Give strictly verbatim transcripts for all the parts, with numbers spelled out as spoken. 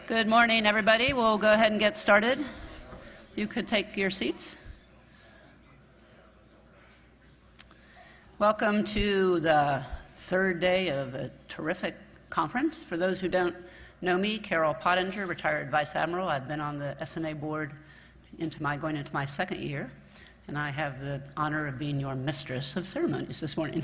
Good morning, everybody. We'll go ahead and get started. You could take your seats. Welcome to the third day of a terrific conference. For those who don't know me, Carol Pottinger, retired Vice Admiral. I've been on the S N A board into my, going into my second year, and I have the honor of being your mistress of ceremonies this morning.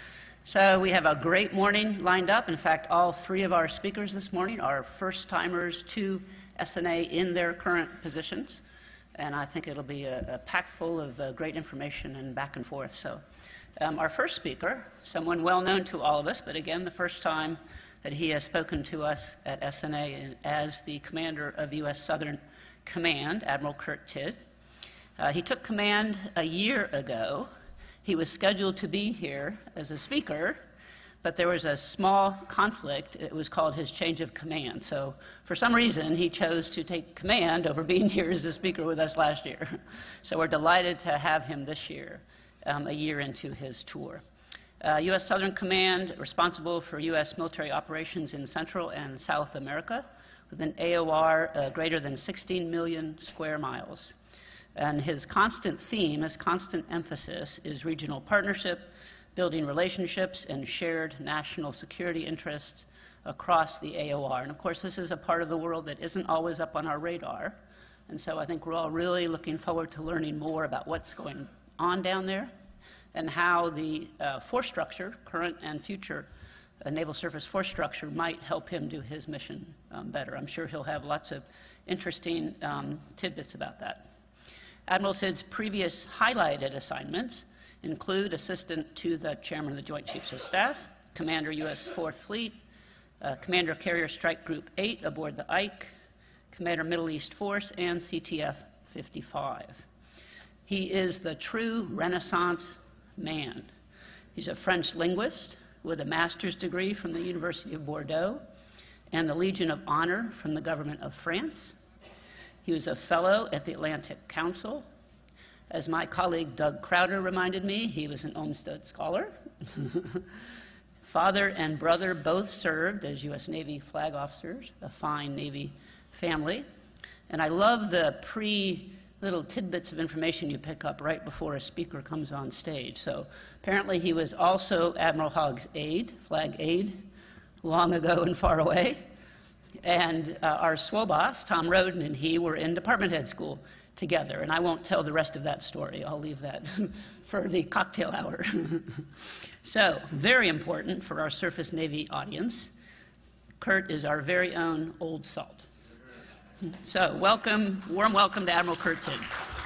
So we have a great morning lined up. In fact, all three of our speakers this morning are first-timers to S N A in their current positions, and I think it'll be a, a pack full of uh, great information and back and forth. So um, our first speaker, someone well known to all of us, but again, the first time that he has spoken to us at S N A as the commander of U S Southern Command, Admiral Kurt Tidd. Uh, he took command a year ago. He was scheduled to be here as a speaker, but there was a small conflict. It was called his change of command. So for some reason, he chose to take command over being here as a speaker with us last year. So we're delighted to have him this year, um, a year into his tour. Uh, U S Southern Command, responsible for U S military operations in Central and South America, with an A O R uh, greater than sixteen million square miles. And his constant theme, his constant emphasis is regional partnership, building relationships, and shared national security interests across the A O R. And of course, this is a part of the world that isn't always up on our radar. And so I think we're all really looking forward to learning more about what's going on down there and how the uh, force structure, current and future uh, naval surface force structure, might help him do his mission um, better. I'm sure he'll have lots of interesting um, tidbits about that. Admiral Tidd's previous highlighted assignments include assistant to the Chairman of the Joint Chiefs of Staff, Commander U S fourth Fleet, uh, Commander Carrier Strike Group eight aboard the Ike, Commander Middle East Force, and C T F fifty-five. He is the true Renaissance man. He's a French linguist with a master's degree from the University of Bordeaux and the Legion of Honor from the government of France. He was a fellow at the Atlantic Council. As my colleague Doug Crowder reminded me, he was an Olmsted Scholar. Father and brother both served as U S Navy flag officers, a fine Navy family. And I love the pre little tidbits of information you pick up right before a speaker comes on stage. So apparently he was also Admiral Hogg's aide, flag aide, long ago and far away. And uh, our S W O boss, Tom Roden, and he were in department head school together. And I won't tell the rest of that story. I'll leave that for the cocktail hour. So, very important for our Surface Navy audience, Kurt is our very own old salt. So, welcome, warm welcome to Admiral Kurt Tidd.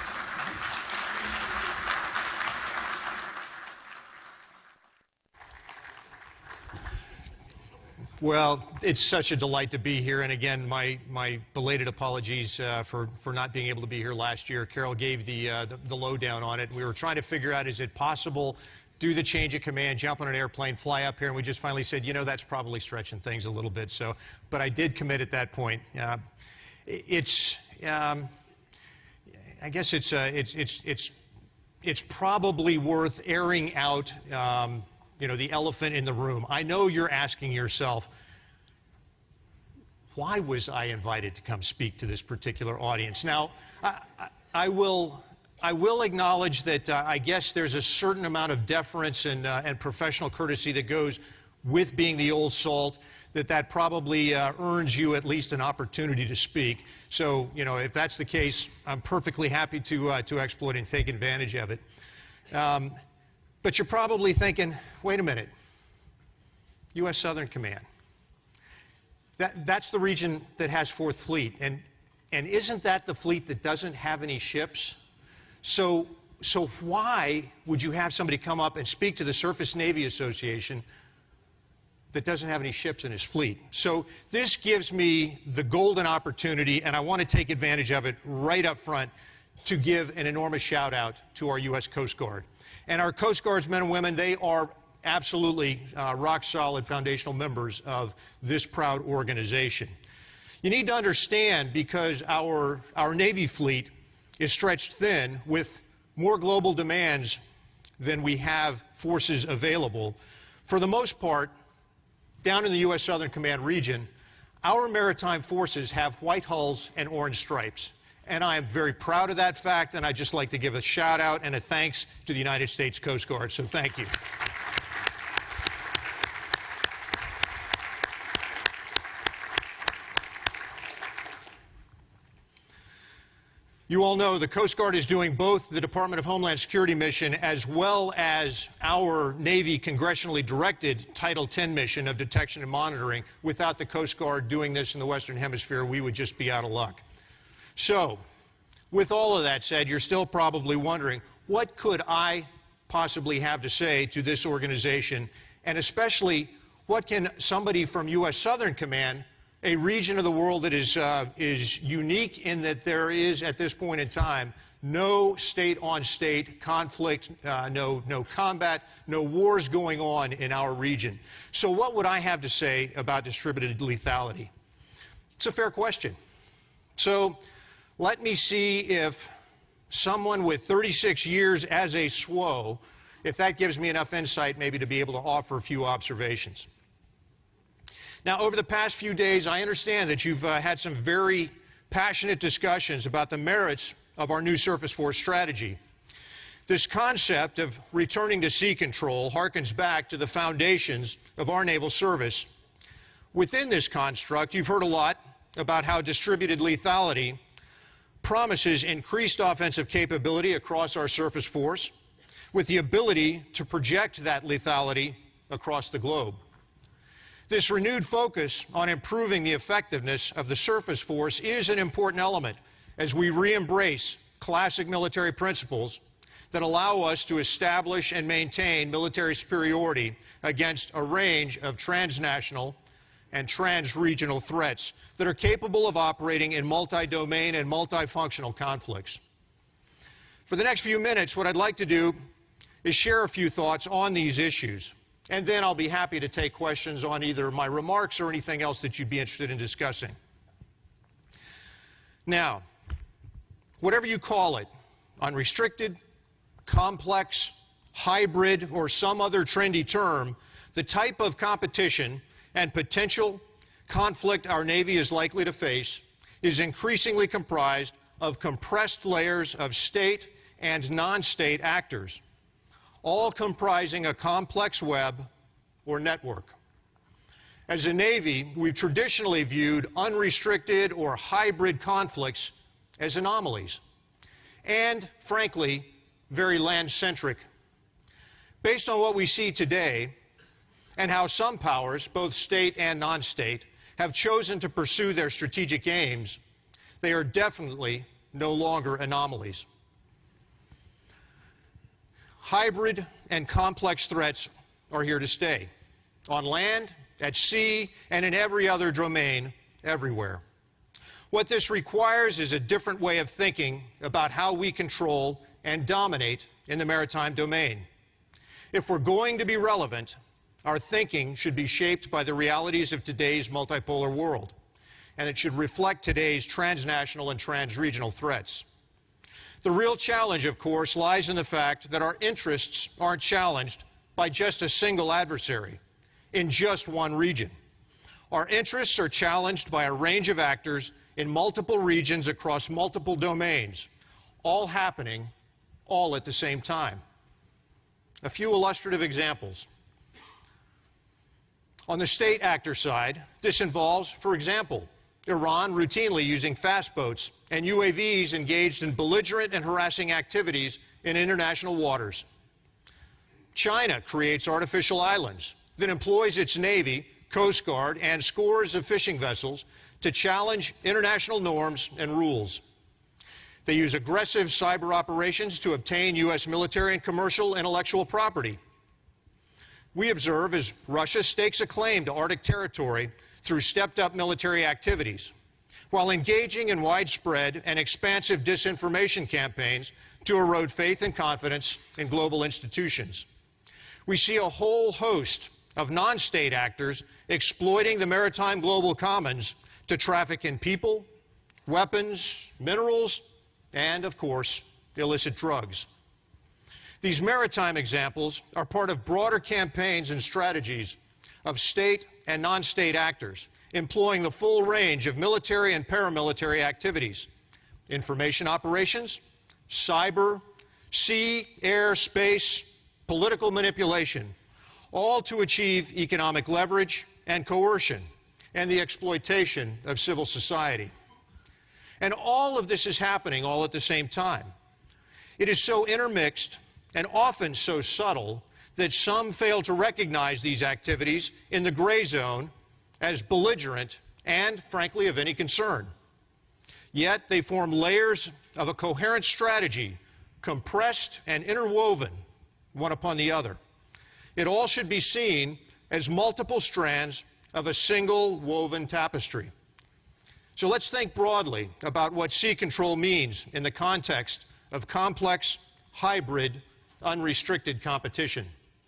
Well, it's such a delight to be here, and again, my, my belated apologies uh, for, for not being able to be here last year. Carol gave the, uh, the, the lowdown on it. We were trying to figure out, is it possible, do the change of command, jump on an airplane, fly up here, and we just finally said, you know, that's probably stretching things a little bit. So, but I did commit at that point. Uh, it's, um, I guess it's, uh, it's, it's, it's, it's probably worth airing out um, you know, the elephant in the room. I know you're asking yourself, why was I invited to come speak to this particular audience? Now, I, I, I will, I will acknowledge that uh, I guess there's a certain amount of deference and, uh, and professional courtesy that goes with being the old salt, that that probably uh, earns you at least an opportunity to speak. So, you know, if that's the case, I'm perfectly happy to, uh, to exploit and take advantage of it. Um, But you're probably thinking, wait a minute, U S Southern Command. That, that's the region that has fourth Fleet. And, and isn't that the fleet that doesn't have any ships? So, so why would you have somebody come up and speak to the Surface Navy Association that doesn't have any ships in his fleet? So this gives me the golden opportunity, and I want to take advantage of it right up front, to give an enormous shout out to our U S Coast Guard. And our Coast Guard's men and women, they are absolutely uh, rock-solid foundational members of this proud organization. You need to understand, because our, our Navy fleet is stretched thin with more global demands than we have forces available. For the most part, down in the U S Southern Command region, Our maritime forces have white hulls and orange stripes, and I am very proud of that fact, and I'd just like to give a shout out and a thanks to the United States Coast Guard, so thank you. You all know the Coast Guard is doing both the Department of Homeland Security mission as well as our Navy congressionally directed Title ten mission of detection and monitoring. Without the Coast Guard doing this in the Western Hemisphere, we would just be out of luck. So, with all of that said, you're still probably wondering, what could I possibly have to say to this organization, and especially, what can somebody from U S Southern Command, a region of the world that is, uh, is unique in that there is, at this point in time, no state-on-state conflict, uh, no, no combat, no wars going on in our region. So what would I have to say about distributed lethality? It's a fair question. So let me see if someone with thirty-six years as a S W O, if that gives me enough insight maybe to be able to offer a few observations. Now, over the past few days, I understand that you've uh, had some very passionate discussions about the merits of our new surface force strategy. This concept of returning to sea control harkens back to the foundations of our naval service. Within this construct, you've heard a lot about how distributed lethality promises increased offensive capability across our surface force, with the ability to project that lethality across the globe. This renewed focus on improving the effectiveness of the surface force is an important element as we re-embrace classic military principles that allow us to establish and maintain military superiority against a range of transnational and trans-regional threats that are capable of operating in multi-domain and multifunctional conflicts. For the next few minutes, what I'd like to do is share a few thoughts on these issues. And then I'll be happy to take questions on either my remarks or anything else that you'd be interested in discussing. Now, whatever you call it, unrestricted, complex, hybrid, or some other trendy term, the type of competition and potential conflict our Navy is likely to face is increasingly comprised of compressed layers of state and non-state actors, all comprising a complex web or network. As a Navy, we've traditionally viewed unrestricted or hybrid conflicts as anomalies, and, frankly, very land-centric. Based on what we see today, and how some powers, both state and non-state, have chosen to pursue their strategic aims, they are definitely no longer anomalies. Hybrid and complex threats are here to stay, on land, at sea, and in every other domain, everywhere. What this requires is a different way of thinking about how we control and dominate in the maritime domain. If we're going to be relevant, our thinking should be shaped by the realities of today's multipolar world, and it should reflect today's transnational and transregional threats. The real challenge, of course, lies in the fact that our interests aren't challenged by just a single adversary in just one region. Our interests are challenged by a range of actors in multiple regions across multiple domains, all happening all at the same time. A few illustrative examples. On the state actor side, this involves, for example, Iran routinely using fast boats and U A Vs engaged in belligerent and harassing activities in international waters. China creates artificial islands that employs its Navy, Coast Guard, and scores of fishing vessels to challenge international norms and rules. They use aggressive cyber operations to obtain U S military and commercial intellectual property. We observe as Russia stakes a claim to Arctic territory through stepped-up military activities, while engaging in widespread and expansive disinformation campaigns to erode faith and confidence in global institutions. We see a whole host of non-state actors exploiting the maritime global commons to traffic in people, weapons, minerals, and, of course, illicit drugs. These maritime examples are part of broader campaigns and strategies of state and non-state actors, employing the full range of military and paramilitary activities, information operations, cyber, sea, air, space, political manipulation, all to achieve economic leverage and coercion and the exploitation of civil society. And all of this is happening all at the same time. It is so intermixed and often so subtle that some fail to recognize these activities in the gray zone as belligerent and, frankly, of any concern. Yet they form layers of a coherent strategy, compressed and interwoven one upon the other. It all should be seen as multiple strands of a single woven tapestry. So let's think broadly about what sea control means in the context of complex, hybrid, unrestricted competition.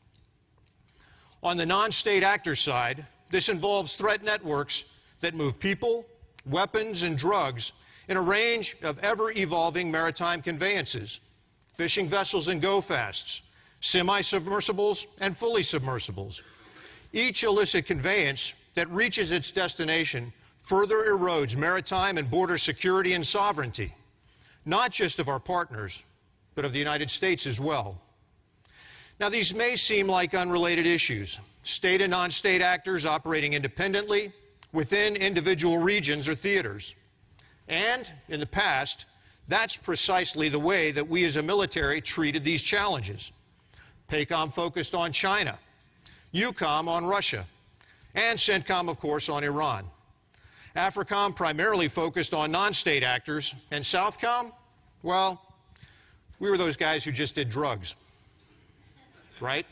On the non-state actor side, this involves threat networks that move people, weapons, and drugs in a range of ever-evolving maritime conveyances, fishing vessels and go-fasts, semi-submersibles and fully submersibles. Each illicit conveyance that reaches its destination further erodes maritime and border security and sovereignty, not just of our partners, but of the United States as well. Now, these may seem like unrelated issues. State and non-state actors operating independently within individual regions or theaters. And, in the past, that's precisely the way that we as a military treated these challenges. PACOM focused on China, EUCOM on Russia, and CENTCOM, of course, on Iran. AFRICOM primarily focused on non-state actors, and Southcom, well, we were those guys who just did drugs, right?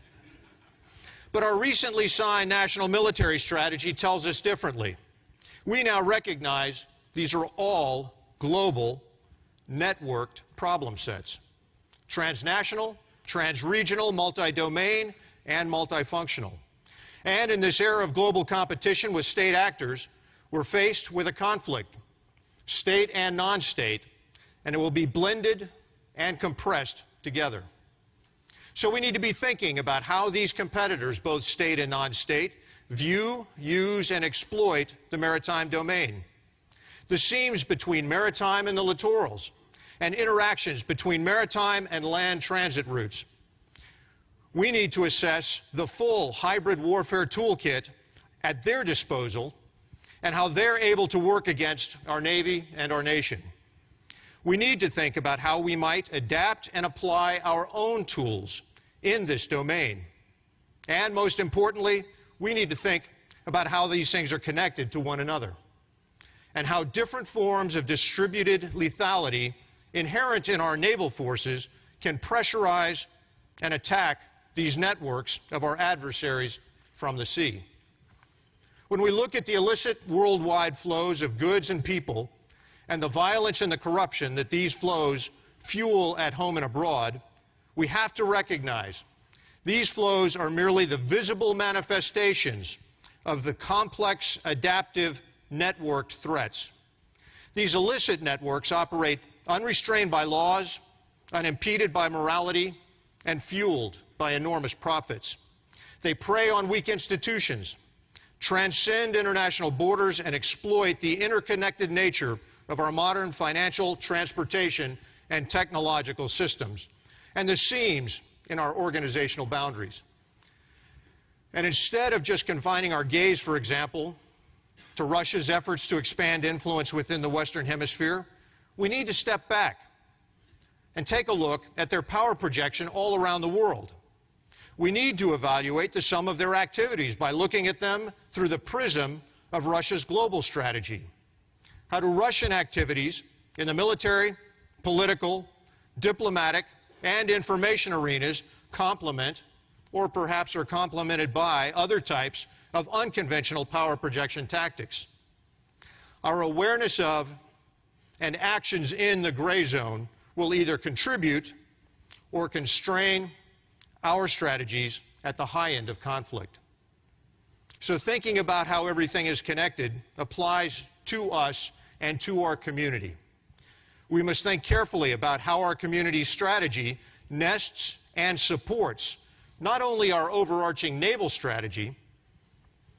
But our recently signed national military strategy tells us differently. We now recognize these are all global, networked problem sets. Transnational, transregional, multi-domain, and multifunctional. And in this era of global competition with state actors, we're faced with a conflict, state and non-state, and it will be blended and compressed together. So we need to be thinking about how these competitors, both state and non-state, view, use, and exploit the maritime domain. The seams between maritime and the littorals, and interactions between maritime and land transit routes. We need to assess the full hybrid warfare toolkit at their disposal and how they're able to work against our Navy and our nation. We need to think about how we might adapt and apply our own tools in this domain. And most importantly, we need to think about how these things are connected to one another and how different forms of distributed lethality inherent in our naval forces can pressurize and attack these networks of our adversaries from the sea. When we look at the illicit worldwide flows of goods and people and the violence and the corruption that these flows fuel at home and abroad, we have to recognize these flows are merely the visible manifestations of the complex, adaptive, networked threats. These illicit networks operate unrestrained by laws, unimpeded by morality, and fueled by enormous profits. They prey on weak institutions, transcend international borders, and exploit the interconnected nature of our modern financial, transportation, and technological systems, and the seams in our organizational boundaries. And instead of just confining our gaze, for example, to Russia's efforts to expand influence within the Western Hemisphere, we need to step back and take a look at their power projection all around the world. We need to evaluate the sum of their activities by looking at them through the prism of Russia's global strategy. How do Russian activities in the military, political, diplomatic, and information arenas complement, or perhaps are complemented by, other types of unconventional power projection tactics? Our awareness of and actions in the gray zone will either contribute or constrain our strategies at the high end of conflict. So thinking about how everything is connected applies to us and to our community. We must think carefully about how our community's strategy nests and supports not only our overarching naval strategy,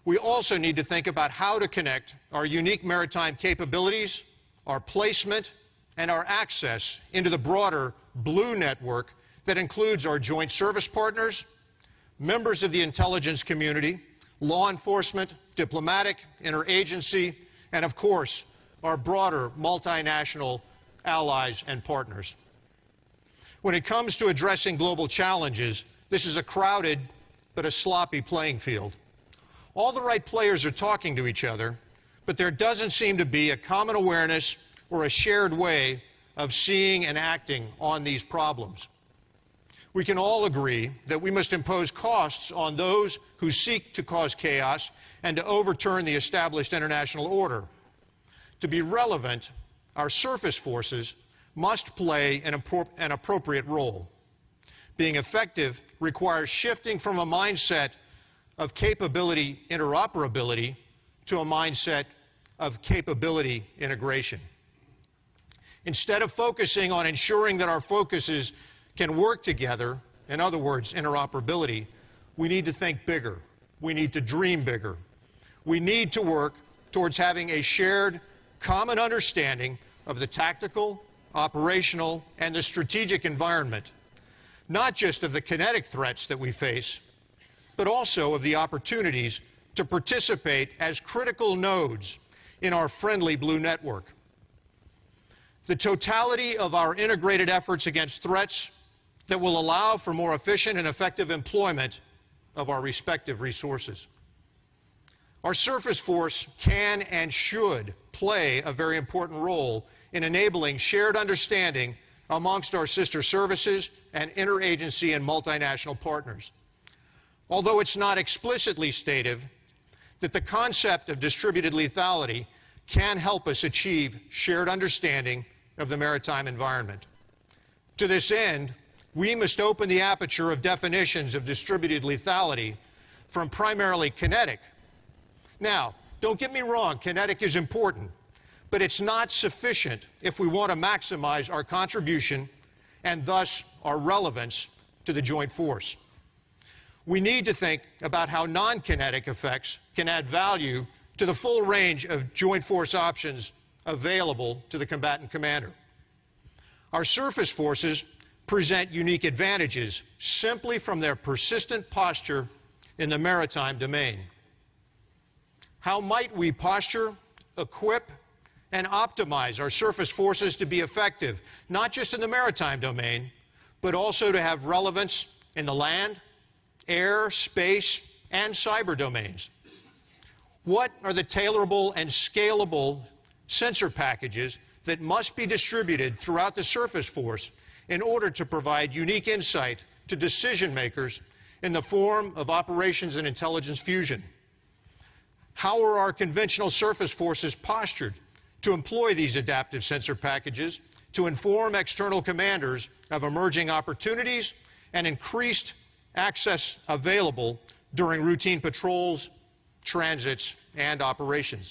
we also need to think about how to connect our unique maritime capabilities, our placement, and our access into the broader Blue Network that includes our joint service partners, members of the intelligence community, law enforcement, diplomatic, interagency, and of course, our broader multinational allies and partners. When it comes to addressing global challenges, this is a crowded but a sloppy playing field. All the right players are talking to each other, but there doesn't seem to be a common awareness or a shared way of seeing and acting on these problems. We can all agree that we must impose costs on those who seek to cause chaos and to overturn the established international order. To be relevant, our surface forces must play an, an appropriate role. Being effective requires shifting from a mindset of capability interoperability to a mindset of capability integration. Instead of focusing on ensuring that our focuses can work together, in other words, interoperability, we need to think bigger. We need to dream bigger. We need to work towards having a shared, common understanding of the tactical, operational, and the strategic environment, not just of the kinetic threats that we face, but also of the opportunities to participate as critical nodes in our friendly Blue Network. The totality of our integrated efforts against threats that will allow for more efficient and effective employment of our respective resources. Our surface force can and should play a very important role in enabling shared understanding amongst our sister services and interagency and multinational partners. Although it's not explicitly stated that the concept of distributed lethality can help us achieve shared understanding of the maritime environment. To this end, we must open the aperture of definitions of distributed lethality from primarily kinetic. Now, don't get me wrong, kinetic is important, but it's not sufficient if we want to maximize our contribution and thus our relevance to the joint force. We need to think about how non-kinetic effects can add value to the full range of joint force options available to the combatant commander. Our surface forces present unique advantages simply from their persistent posture in the maritime domain. How might we posture, equip, and optimize our surface forces to be effective, not just in the maritime domain, but also to have relevance in the land, air, space, and cyber domains? What are the tailorable and scalable sensor packages that must be distributed throughout the surface force in order to provide unique insight to decision makers in the form of operations and intelligence fusion? How are our conventional surface forces postured to employ these adaptive sensor packages to inform external commanders of emerging opportunities and increased access available during routine patrols, transits, and operations?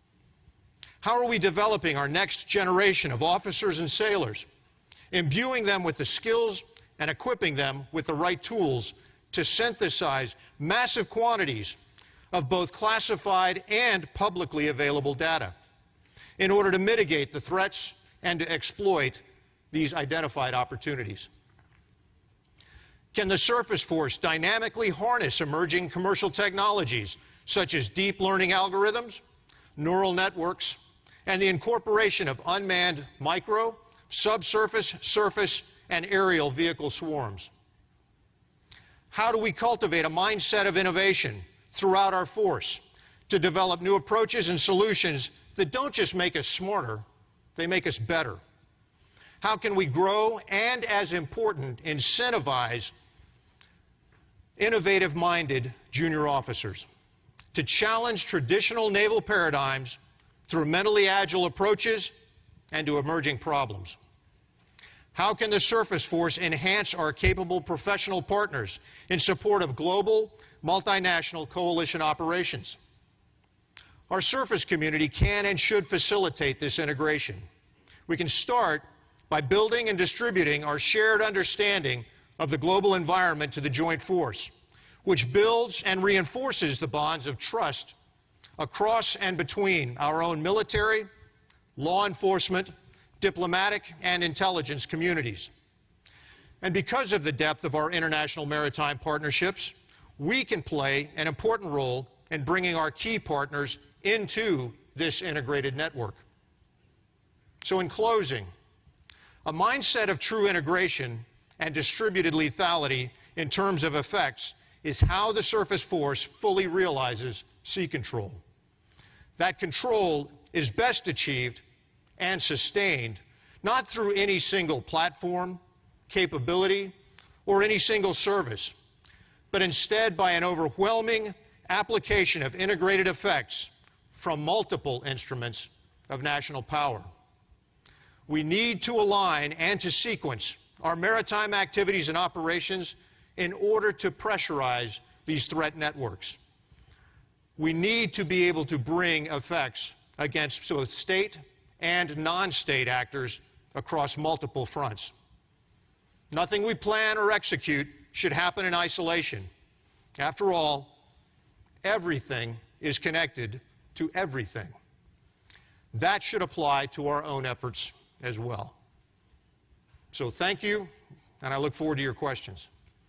How are we developing our next generation of officers and sailors, imbuing them with the skills and equipping them with the right tools to synthesize massive quantities of both classified and publicly available data in order to mitigate the threats and to exploit these identified opportunities? Can the surface force dynamically harness emerging commercial technologies such as deep learning algorithms, neural networks, and the incorporation of unmanned micro, subsurface, surface, and aerial vehicle swarms? How do we cultivate a mindset of innovation throughout our force to develop new approaches and solutions that don't just make us smarter, they make us better? How can we grow and, as important, incentivize innovative-minded junior officers to challenge traditional naval paradigms through mentally agile approaches and to emerging problems? How can the surface force enhance our capable professional partners in support of global, multinational coalition operations? Our surface community can and should facilitate this integration. We can start by building and distributing our shared understanding of the global environment to the joint force. which builds and reinforces the bonds of trust across and between our own military, law enforcement, diplomatic, and intelligence communities. And because of the depth of our international maritime partnerships, we can play an important role in bringing our key partners into this integrated network. So in closing, a mindset of true integration and distributed lethality in terms of effects is how the surface force fully realizes sea control. That control is best achieved and sustained not through any single platform, capability, or any single service, but instead by an overwhelming application of integrated effects from multiple instruments of national power. We need to align and to sequence our maritime activities and operations in order to pressurize these threat networks. We need to be able to bring effects against both state and non-state actors across multiple fronts. Nothing we plan or execute should happen in isolation. After all, everything is connected to everything. That should apply to our own efforts as well. So thank you, and I look forward to your questions.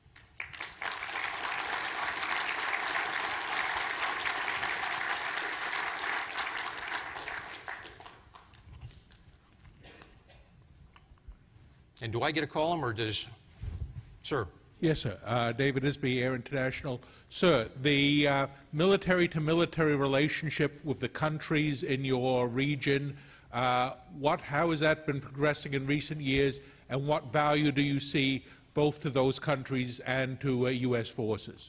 And do I get to call him, or does, sir? Yes, sir. Uh, David Isby, Air International. Sir, the uh, military-to-military relationship with the countries in your region, uh, what, how has that been progressing in recent years, and what value do you see both to those countries and to uh, U S forces?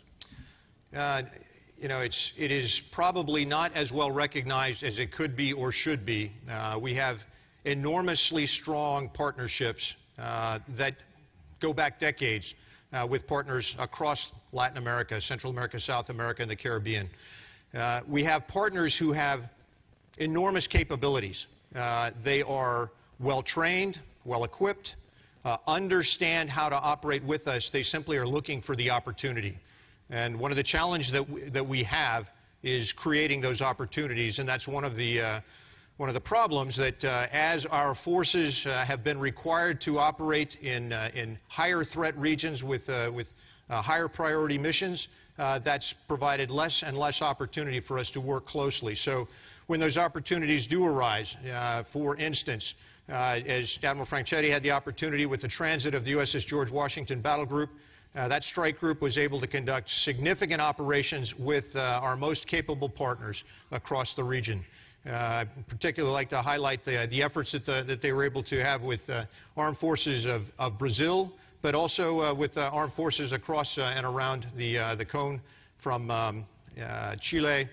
Uh, you know, it's, it is probably not as well recognized as it could be or should be. Uh, we have enormously strong partnerships uh, that go back decades uh, with partners across Latin America, Central America, South America, and the Caribbean. Uh, we have partners who have enormous capabilities. Uh, they are well-trained, well-equipped, uh, understand how to operate with us. They simply are looking for the opportunity. And one of the challenges that we, that we have is creating those opportunities, and that's one of the uh, one of the problems that uh, as our forces uh, have been required to operate in uh, in higher threat regions with uh, with uh, higher priority missions, uh, that's provided less and less opportunity for us to work closely. So when those opportunities do arise, uh, for instance, uh, as Admiral Franchetti had the opportunity with the transit of the U S S George Washington Battle Group, Uh, that strike group was able to conduct significant operations with uh, our most capable partners across the region. Uh, I particularly like to highlight the, the efforts that, the, that they were able to have with uh, armed forces of, of Brazil, but also uh, with uh, armed forces across uh, and around the, uh, the cone from um, uh, Chile,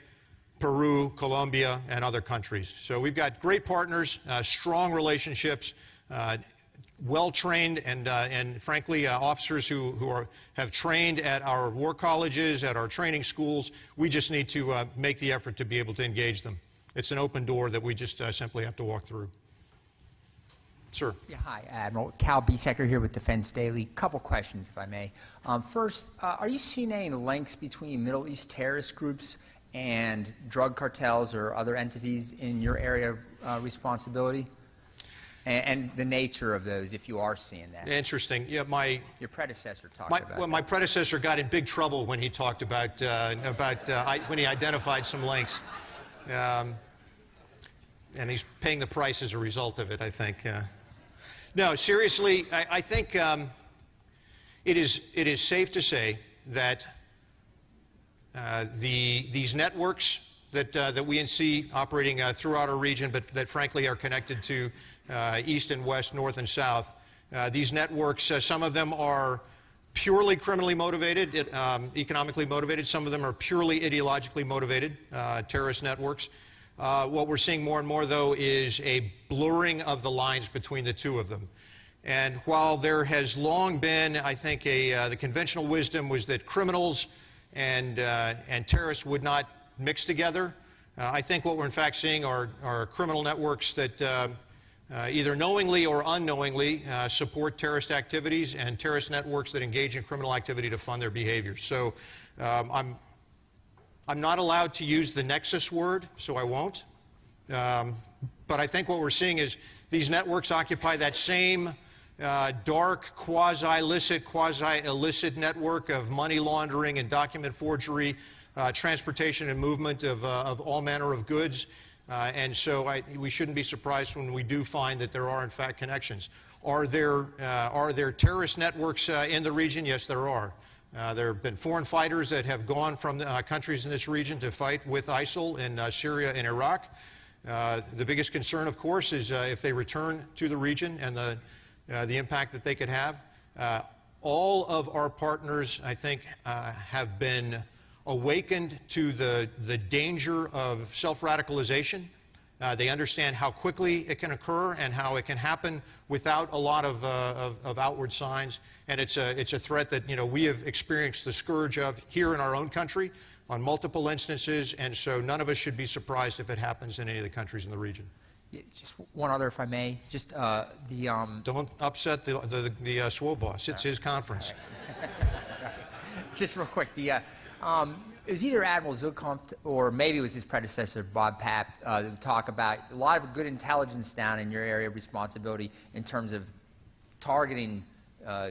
Peru, Colombia, and other countries. So we've got great partners, uh, strong relationships, uh, well-trained and, uh, and frankly, uh, officers who, who are, have trained at our war colleges, at our training schools. We just need to uh, make the effort to be able to engage them. It's an open door that we just uh, simply have to walk through. Sir. Yeah, hi, Admiral. Cal Biesecker here with Defense Daily. Couple questions, if I may. Um, first, uh, are you seeing any links between Middle East terrorist groups and drug cartels or other entities in your area of uh, responsibility? And, and the nature of those, if you are seeing that. Interesting. Yeah, my your predecessor talked my, about well, that. my predecessor got in big trouble when he talked about uh, about uh, I, when he identified some links, um, and he's paying the price as a result of it, I think. Uh, no, seriously, I, I think um, it is it is safe to say that uh, the these networks that uh, that we see operating uh, throughout our region, but that frankly are connected to Uh, east and west, north and south. Uh, these networks, uh, some of them are purely criminally motivated, it, um, economically motivated. Some of them are purely ideologically motivated, uh, terrorist networks. Uh, what we're seeing more and more, though, is a blurring of the lines between the two of them. And while there has long been, I think, a, uh, the conventional wisdom was that criminals and, uh, and terrorists would not mix together, uh, I think what we're in fact seeing are, are criminal networks that uh, uh, either knowingly or unknowingly, uh, support terrorist activities and terrorist networks that engage in criminal activity to fund their behaviors. So um, I'm, I'm not allowed to use the nexus word, so I won't. Um, but I think what we're seeing is these networks occupy that same uh, dark, quasi-licit, quasi-illicit network of money laundering and document forgery, uh, transportation and movement of, uh, of all manner of goods. Uh, and so I, we shouldn't be surprised when we do find that there are, in fact, connections. Are there, uh, are there terrorist networks uh, in the region? Yes, there are. Uh, there have been foreign fighters that have gone from uh, countries in this region to fight with ISIL in uh, Syria and Iraq. Uh, the biggest concern, of course, is uh, if they return to the region and the, uh, the impact that they could have. Uh, all of our partners, I think, uh, have been awakened to the, the danger of self-radicalization. Uh, they understand how quickly it can occur and how it can happen without a lot of, uh, of, of outward signs. And it's a, it's a threat that, you know, we have experienced the scourge of here in our own country on multiple instances, and so none of us should be surprised if it happens in any of the countries in the region. Yeah, just one other, if I may. Just uh, the... Um... Don't upset the, the, the uh, SWO boss. It's his conference. Right. Just real quick, the... Uh, Um, it was either Admiral Southcom or maybe it was his predecessor, Bob Papp, uh, to talk about a lot of good intelligence down in your area of responsibility in terms of targeting uh,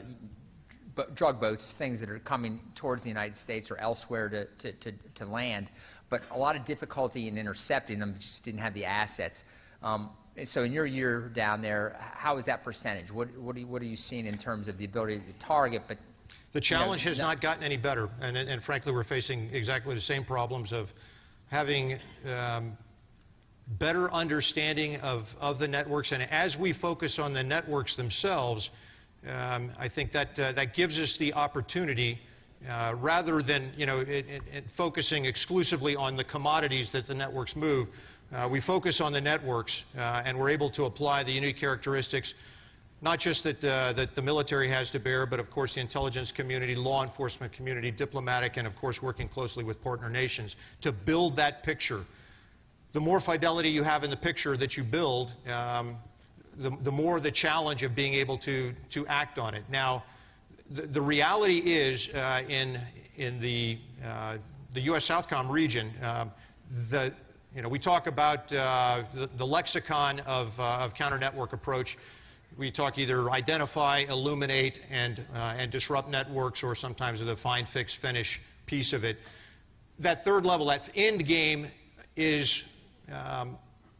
drug boats, things that are coming towards the United States or elsewhere to, to, to, to land, but a lot of difficulty in intercepting them, just didn't have the assets. Um, so in your year down there, how is that percentage? What, what, are you, what are you seeing in terms of the ability to target, but the challenge you know, has no. not gotten any better, and, and frankly, we're facing exactly the same problems of having um, better understanding of, of the networks. And as we focus on the networks themselves, um, I think that uh, that gives us the opportunity, uh, rather than you know it, it, it focusing exclusively on the commodities that the networks move, uh, we focus on the networks, uh, and we're able to apply the unique characteristics. Not just that, uh, that the military has to bear, but of course the intelligence community, law enforcement community, diplomatic, and of course working closely with partner nations to build that picture. The more fidelity you have in the picture that you build, um, the, the more the challenge of being able to, to act on it. Now, the, the reality is uh, in, in the, uh, the U S Southcom region, um, the, you know, we talk about uh, the, the lexicon of, uh, of counter-network approach. We talk either identify, illuminate, and, uh, and disrupt networks, or sometimes the find, fix, finish piece of it. That third level, that end game, is um,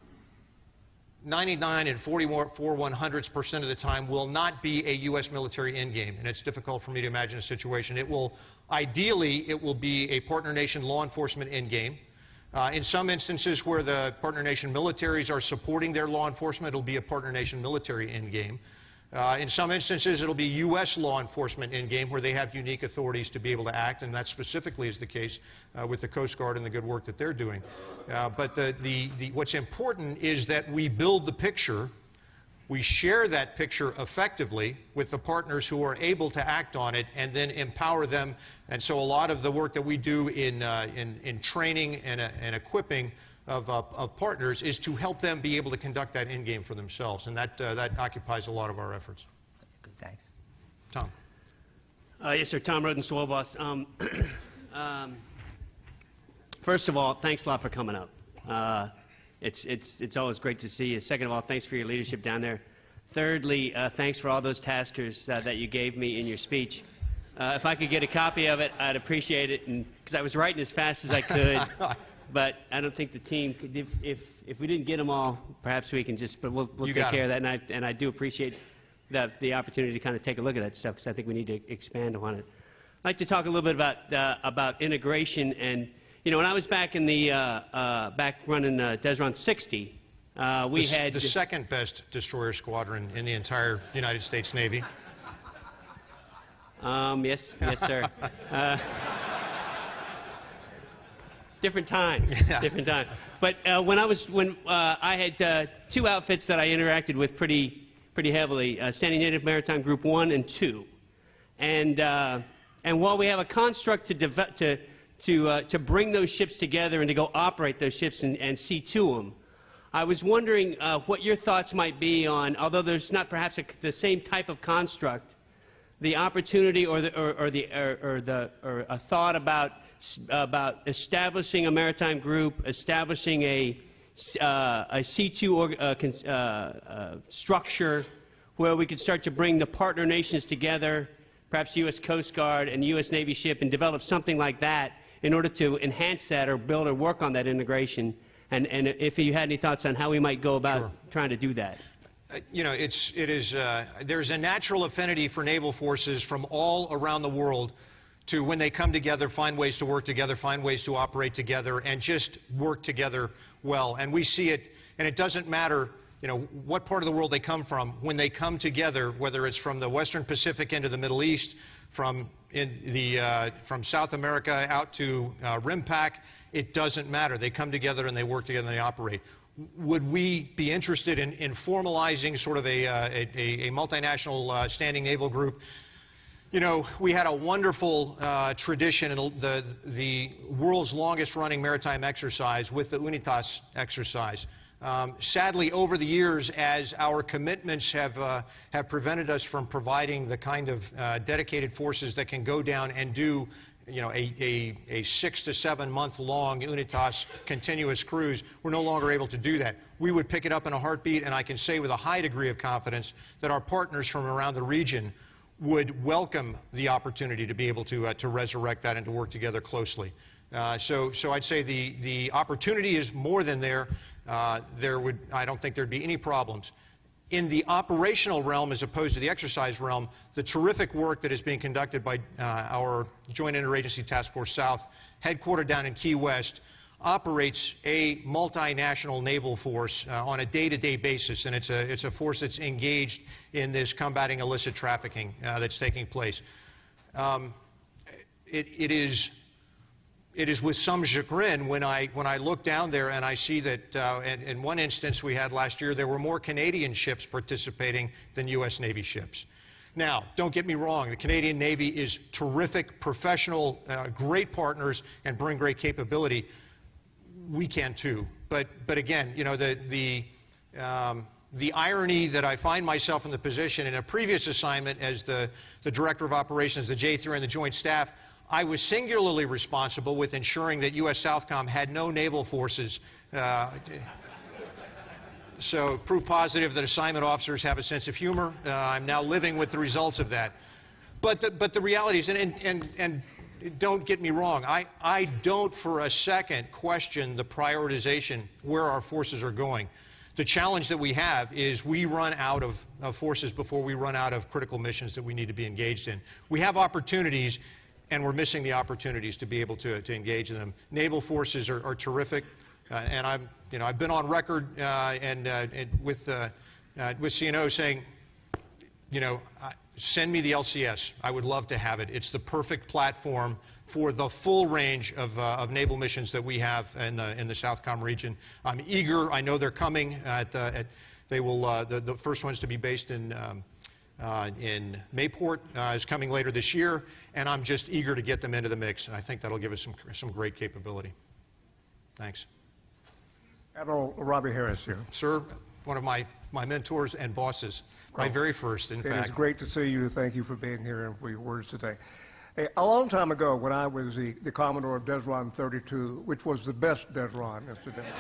ninety-nine and forty-four one-hundredths percent of the time will not be a U S military end game, and it's difficult for me to imagine a situation. It will, ideally, it will be a partner nation law enforcement end game. Uh, in some instances where the partner nation militaries are supporting their law enforcement, it'll be a partner nation military endgame. Uh, in some instances, it'll be U S law enforcement endgame where they have unique authorities to be able to act, and that specifically is the case uh, with the Coast Guard and the good work that they're doing. Uh, but the, the, the, what's important is that we build the picture, we share that picture effectively with the partners who are able to act on it, and then empower them. And so a lot of the work that we do in, uh, in, in training and, uh, and equipping of, uh, of partners is to help them be able to conduct that end game for themselves. And that, uh, that occupies a lot of our efforts. Good, thanks. Tom. Uh, yes, sir. Tom Roden, SWO boss. Um, um, first of all, thanks a lot for coming up. Uh, It's, it's, it's always great to see you. Second of all, thanks for your leadership down there. Thirdly, uh, thanks for all those taskers uh, that you gave me in your speech. Uh, if I could get a copy of it, I'd appreciate it, because I was writing as fast as I could. But I don't think the team could, if, if, if we didn't get them all, perhaps we can just, but we'll, we'll take care of that. And I, and I do appreciate the, the opportunity to kind of take a look at that stuff, because I think we need to expand on it. I'd like to talk a little bit about, uh, about integration. And you know, when I was back in the, uh, uh, back running uh, Desron sixty, uh, we the, had... The second best destroyer squadron in the entire United States Navy. Um, yes, yes, sir. Uh, different time, yeah. different time. But uh, when I was, when uh, I had uh, two outfits that I interacted with pretty, pretty heavily, uh, Standing Native Maritime Group One and Two, and uh, and while we have a construct to develop, to to, uh, to bring those ships together and to go operate those ships and, and see to them, I was wondering uh, what your thoughts might be on, although there's not perhaps a, the same type of construct, the opportunity or the or, or the or, or the or a thought about about establishing a maritime group, establishing a uh, a C two or, uh, uh, uh, structure where we could start to bring the partner nations together, perhaps U S Coast Guard and U S Navy ship, and develop something like that in order to enhance that or build or work on that integration. And, and if you had any thoughts on how we might go about Sure. trying to do that. Uh, you know, it's, it is, uh, there's a natural affinity for naval forces from all around the world to, when they come together, find ways to work together, find ways to operate together, and just work together well. And we see it, and it doesn't matter, you know, what part of the world they come from. When they come together, whether it's from the Western Pacific into the Middle East, from, in the, uh, from South America out to uh, RIMPAC, it doesn't matter. They come together and they work together and they operate. Would we be interested in, in formalizing sort of a, uh, a, a multinational uh, standing naval group? You know, we had a wonderful uh, tradition in the, the world's longest running maritime exercise with the UNITAS exercise. Um, sadly, over the years, as our commitments have, uh, have prevented us from providing the kind of uh, dedicated forces that can go down and do you know, a, a, a six to seven month long UNITAS continuous cruise, we're no longer able to do that. We would pick it up in a heartbeat, and I can say with a high degree of confidence that our partners from around the region would welcome the opportunity to be able to, uh, to resurrect that and to work together closely. Uh, so, so I'd say the, the opportunity is more than there. Uh, there would, I don't think there'd be any problems. In the operational realm, as opposed to the exercise realm, the terrific work that is being conducted by uh, our Joint Interagency Task Force South, headquartered down in Key West, operates a multinational naval force uh, on a day-to-day basis, and it's a, it's a force that's engaged in this combating illicit trafficking uh, that's taking place. Um, it, it is... It is with some chagrin when I, when I look down there and I see that uh, in, in one instance we had last year, there were more Canadian ships participating than U S Navy ships. Now, don't get me wrong, the Canadian Navy is terrific, professional, uh, great partners, and bring great capability. We can too. But, but again, you know, the, the, um, the irony that I find myself in the position in a previous assignment as the, the Director of Operations, the J three and the Joint Staff, I was singularly responsible with ensuring that U S Southcom had no naval forces. Uh, so proof positive that assignment officers have a sense of humor. Uh, I'm now living with the results of that. But the, but the reality is, and, and, and don't get me wrong, I, I don't for a second question the prioritization where our forces are going. The challenge that we have is we run out of, of forces before we run out of critical missions that we need to be engaged in. We have opportunities, and we're missing the opportunities to be able to, to engage in them. Naval forces are, are terrific, uh, and I'm, you know, I've been on record uh, and, uh, and with, uh, uh, with C N O saying, you know, uh, send me the L C S. I would love to have it. It's the perfect platform for the full range of, uh, of naval missions that we have in the, in the Southcom region. I'm eager. I know they're coming. At, uh, at, they will, uh, the, the first ones to be based in um, Uh, in Mayport uh, is coming later this year, and I'm just eager to get them into the mix, and I think that'll give us some, some great capability. Thanks. Admiral Robbie Harris here. Sir, one of my, my mentors and bosses, my Oh, very first, in it fact. It is great to see you. Thank you for being here and for your words today. Hey, a long time ago, when I was the, the Commodore of Desron thirty-two, which was the best Desron, incidentally,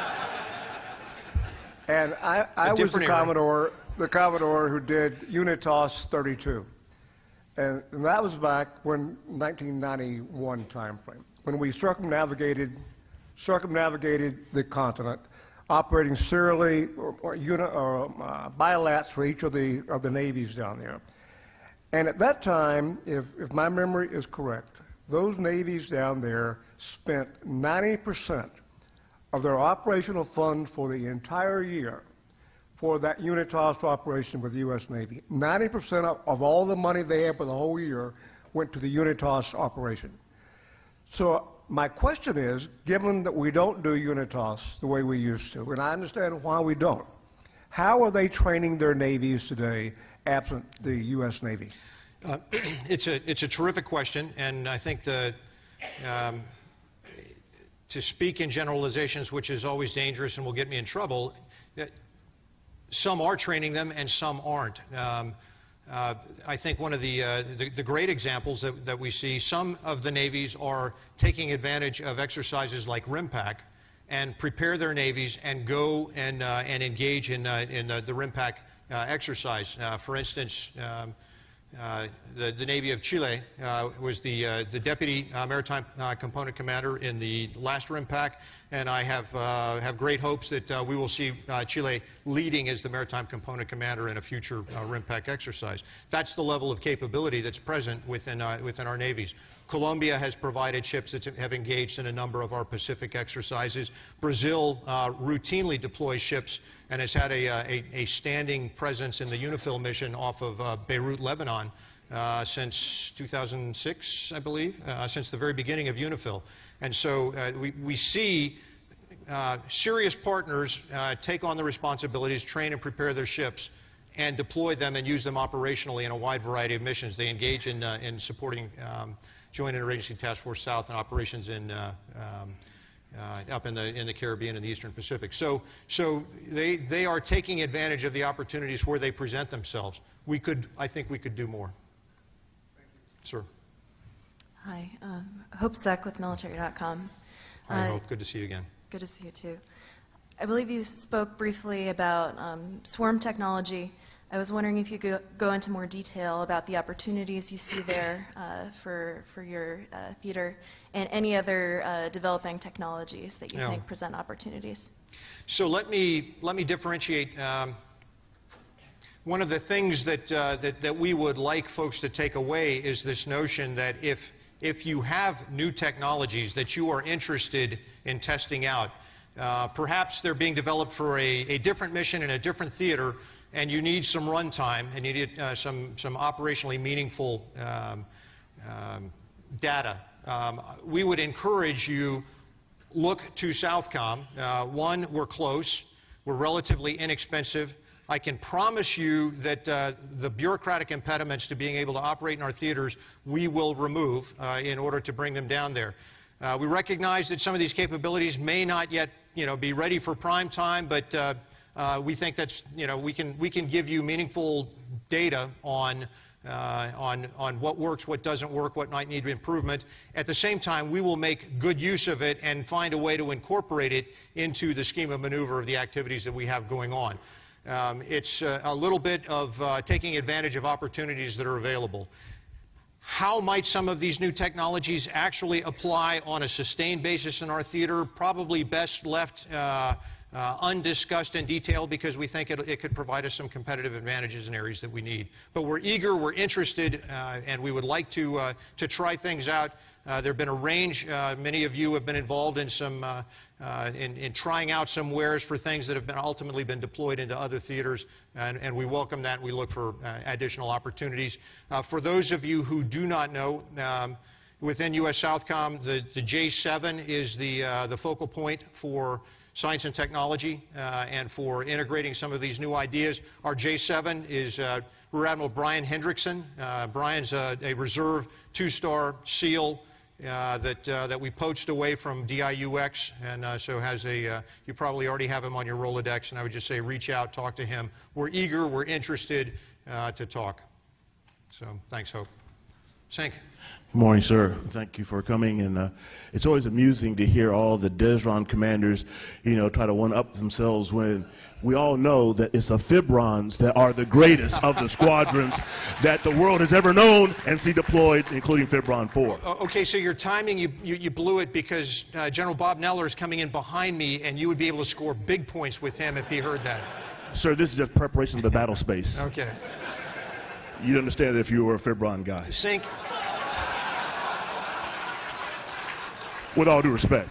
and I, I was the era. Commodore the Commodore who did UNITAS thirty-two. And, and that was back when nineteen ninety-one time frame, when we circumnavigated, circumnavigated the continent, operating serially or, or, uni, or uh, bilats for each of the, of the navies down there. And at that time, if, if my memory is correct, those navies down there spent ninety percent of their operational funds for the entire year for that UNITAS operation with the U S Navy. ninety percent of, of all the money they had for the whole year went to the UNITAS operation. So my question is, given that we don't do UNITAS the way we used to, and I understand why we don't, how are they training their navies today absent the U S Navy? Uh, it's, a, it's a terrific question, and I think the, um, to speak in generalizations, which is always dangerous and will get me in trouble. Some are training them and some aren't. Um, uh, I think one of the, uh, the, the great examples that, that we see, some of the navies are taking advantage of exercises like RIMPAC and prepare their navies and go and, uh, and engage in, uh, in uh, the RIMPAC uh, exercise. Uh, for instance, um, uh, the, the Navy of Chile uh, was the, uh, the Deputy uh, Maritime uh, Component Commander in the last RIMPAC, and I have, uh, have great hopes that uh, we will see uh, Chile leading as the Maritime Component Commander in a future uh, RIMPAC exercise. That's the level of capability that's present within, uh, within our navies. Colombia has provided ships that have engaged in a number of our Pacific exercises. Brazil uh, routinely deploys ships and has had a, a, a standing presence in the UNIFIL mission off of uh, Beirut, Lebanon, uh, since two thousand six, I believe, uh, since the very beginning of UNIFIL. And so uh, we, we see uh, serious partners uh, take on the responsibilities, train and prepare their ships, and deploy them and use them operationally in a wide variety of missions. They engage in, uh, in supporting um, Joint Interagency Task Force South and operations in, uh, um, uh, up in the, in the Caribbean and the Eastern Pacific. So, so they, they are taking advantage of the opportunities where they present themselves. We could, I think we could do more. Sir. Hi, um, Hope Seck with military dot com. Hi, uh, Hope. Good to see you again. Good to see you too. I believe you spoke briefly about um, swarm technology. I was wondering if you could go into more detail about the opportunities you see there uh, for, for your uh, theater and any other uh, developing technologies that you yeah. think present opportunities. So let me, let me differentiate. Um, one of the things that, uh, that, that we would like folks to take away is this notion that if, if you have new technologies that you are interested in testing out, uh, perhaps they're being developed for a, a different mission in a different theater, and you need some runtime, and you need uh, some, some operationally meaningful um, um, data. Um, we would encourage you, look to Southcom. Uh, one, we're close. We're relatively inexpensive. I can promise you that uh, the bureaucratic impediments to being able to operate in our theaters, we will remove uh, in order to bring them down there. Uh, we recognize that some of these capabilities may not yet, you know, be ready for prime time, but uh, Uh, we think that's, you know, we can, we can give you meaningful data on, uh, on, on what works, what doesn't work, what might need improvement. At the same time, we will make good use of it and find a way to incorporate it into the scheme of maneuver of the activities that we have going on. Um, it's uh, a little bit of uh, taking advantage of opportunities that are available. How might some of these new technologies actually apply on a sustained basis in our theater? Probably best left uh, Uh, undiscussed in detail, because we think it, it could provide us some competitive advantages in areas that we need. But we're eager, we're interested, uh, and we would like to, uh, to try things out. Uh, there have been a range. Uh, many of you have been involved in some uh, uh, in, in trying out some wares for things that have been ultimately been deployed into other theaters, and, and we welcome that. We look for uh, additional opportunities. Uh, for those of you who do not know, um, within U S Southcom, the, the J seven is the, uh, the focal point for science and technology uh, and for integrating some of these new ideas. Our J seven is uh, Rear Admiral Brian Hendrickson. Uh, Brian's uh, a reserve two-star SEAL uh, that, uh, that we poached away from D I U X, and uh, so has a, uh, you probably already have him on your Rolodex, and I would just say reach out, talk to him. We're eager, we're interested uh, to talk. So thanks, Hope. Sink. Good morning, sir. Thank you for coming. And uh, it's always amusing to hear all the Desron commanders, you know, try to one-up themselves when we all know that it's the Fibrons that are the greatest of the squadrons that the world has ever known and see deployed, including Fibron four. Okay, so your timing, you, you, you blew it, because uh, General Bob Neller is coming in behind me, and you would be able to score big points with him if he heard that. Sir, this is just preparation of the battle space. Okay. You'd understand it if you were a Fibron guy. Sink. With all due respect.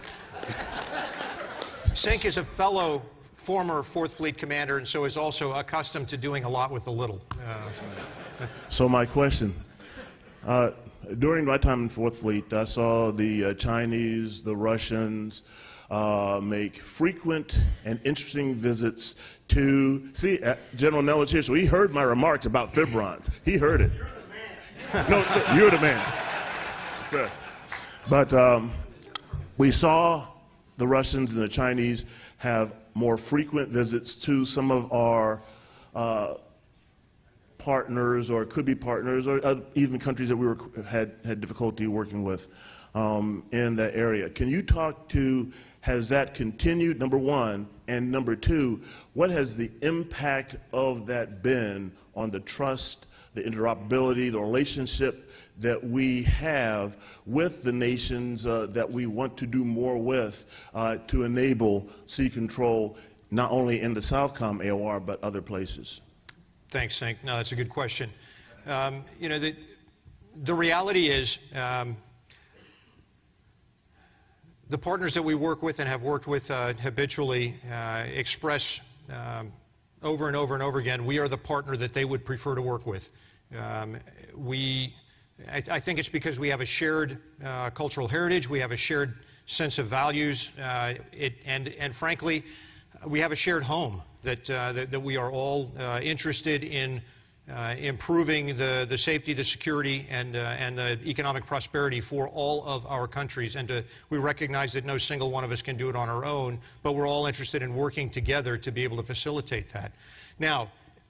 Sink is a fellow former fourth Fleet commander, and so is also accustomed to doing a lot with the little. Uh, so my question, uh, during my time in fourth Fleet, I saw the uh, Chinese, the Russians uh, make frequent and interesting visits to, see, uh, General Nellis here, so he heard my remarks about Fibrons. He heard it. You're the man. No, sir, you're the man. Sir. But um, we saw the Russians and the Chinese have more frequent visits to some of our uh, partners, or could be partners, or uh, even countries that we were, had, had difficulty working with um, in that area. Can you talk to, has that continued, number one, and number two, what has the impact of that been on the trust, the interoperability, the relationship that we have with the nations uh, that we want to do more with uh, to enable sea control, not only in the Southcom A O R, but other places? Thanks, Sink. No, that's a good question. Um, you know, the, the reality is um, the partners that we work with and have worked with uh, habitually uh, express um, over and over and over again, we are the partner that they would prefer to work with. Um, we, I, I think it's because we have a shared uh, cultural heritage, we have a shared sense of values, uh, it, and, and frankly, we have a shared home that, uh, that, that we are all uh, interested in uh, improving the, the safety, the security, and, uh, and the economic prosperity for all of our countries. And to, we recognize that no single one of us can do it on our own, but we're all interested in working together to be able to facilitate that. Now,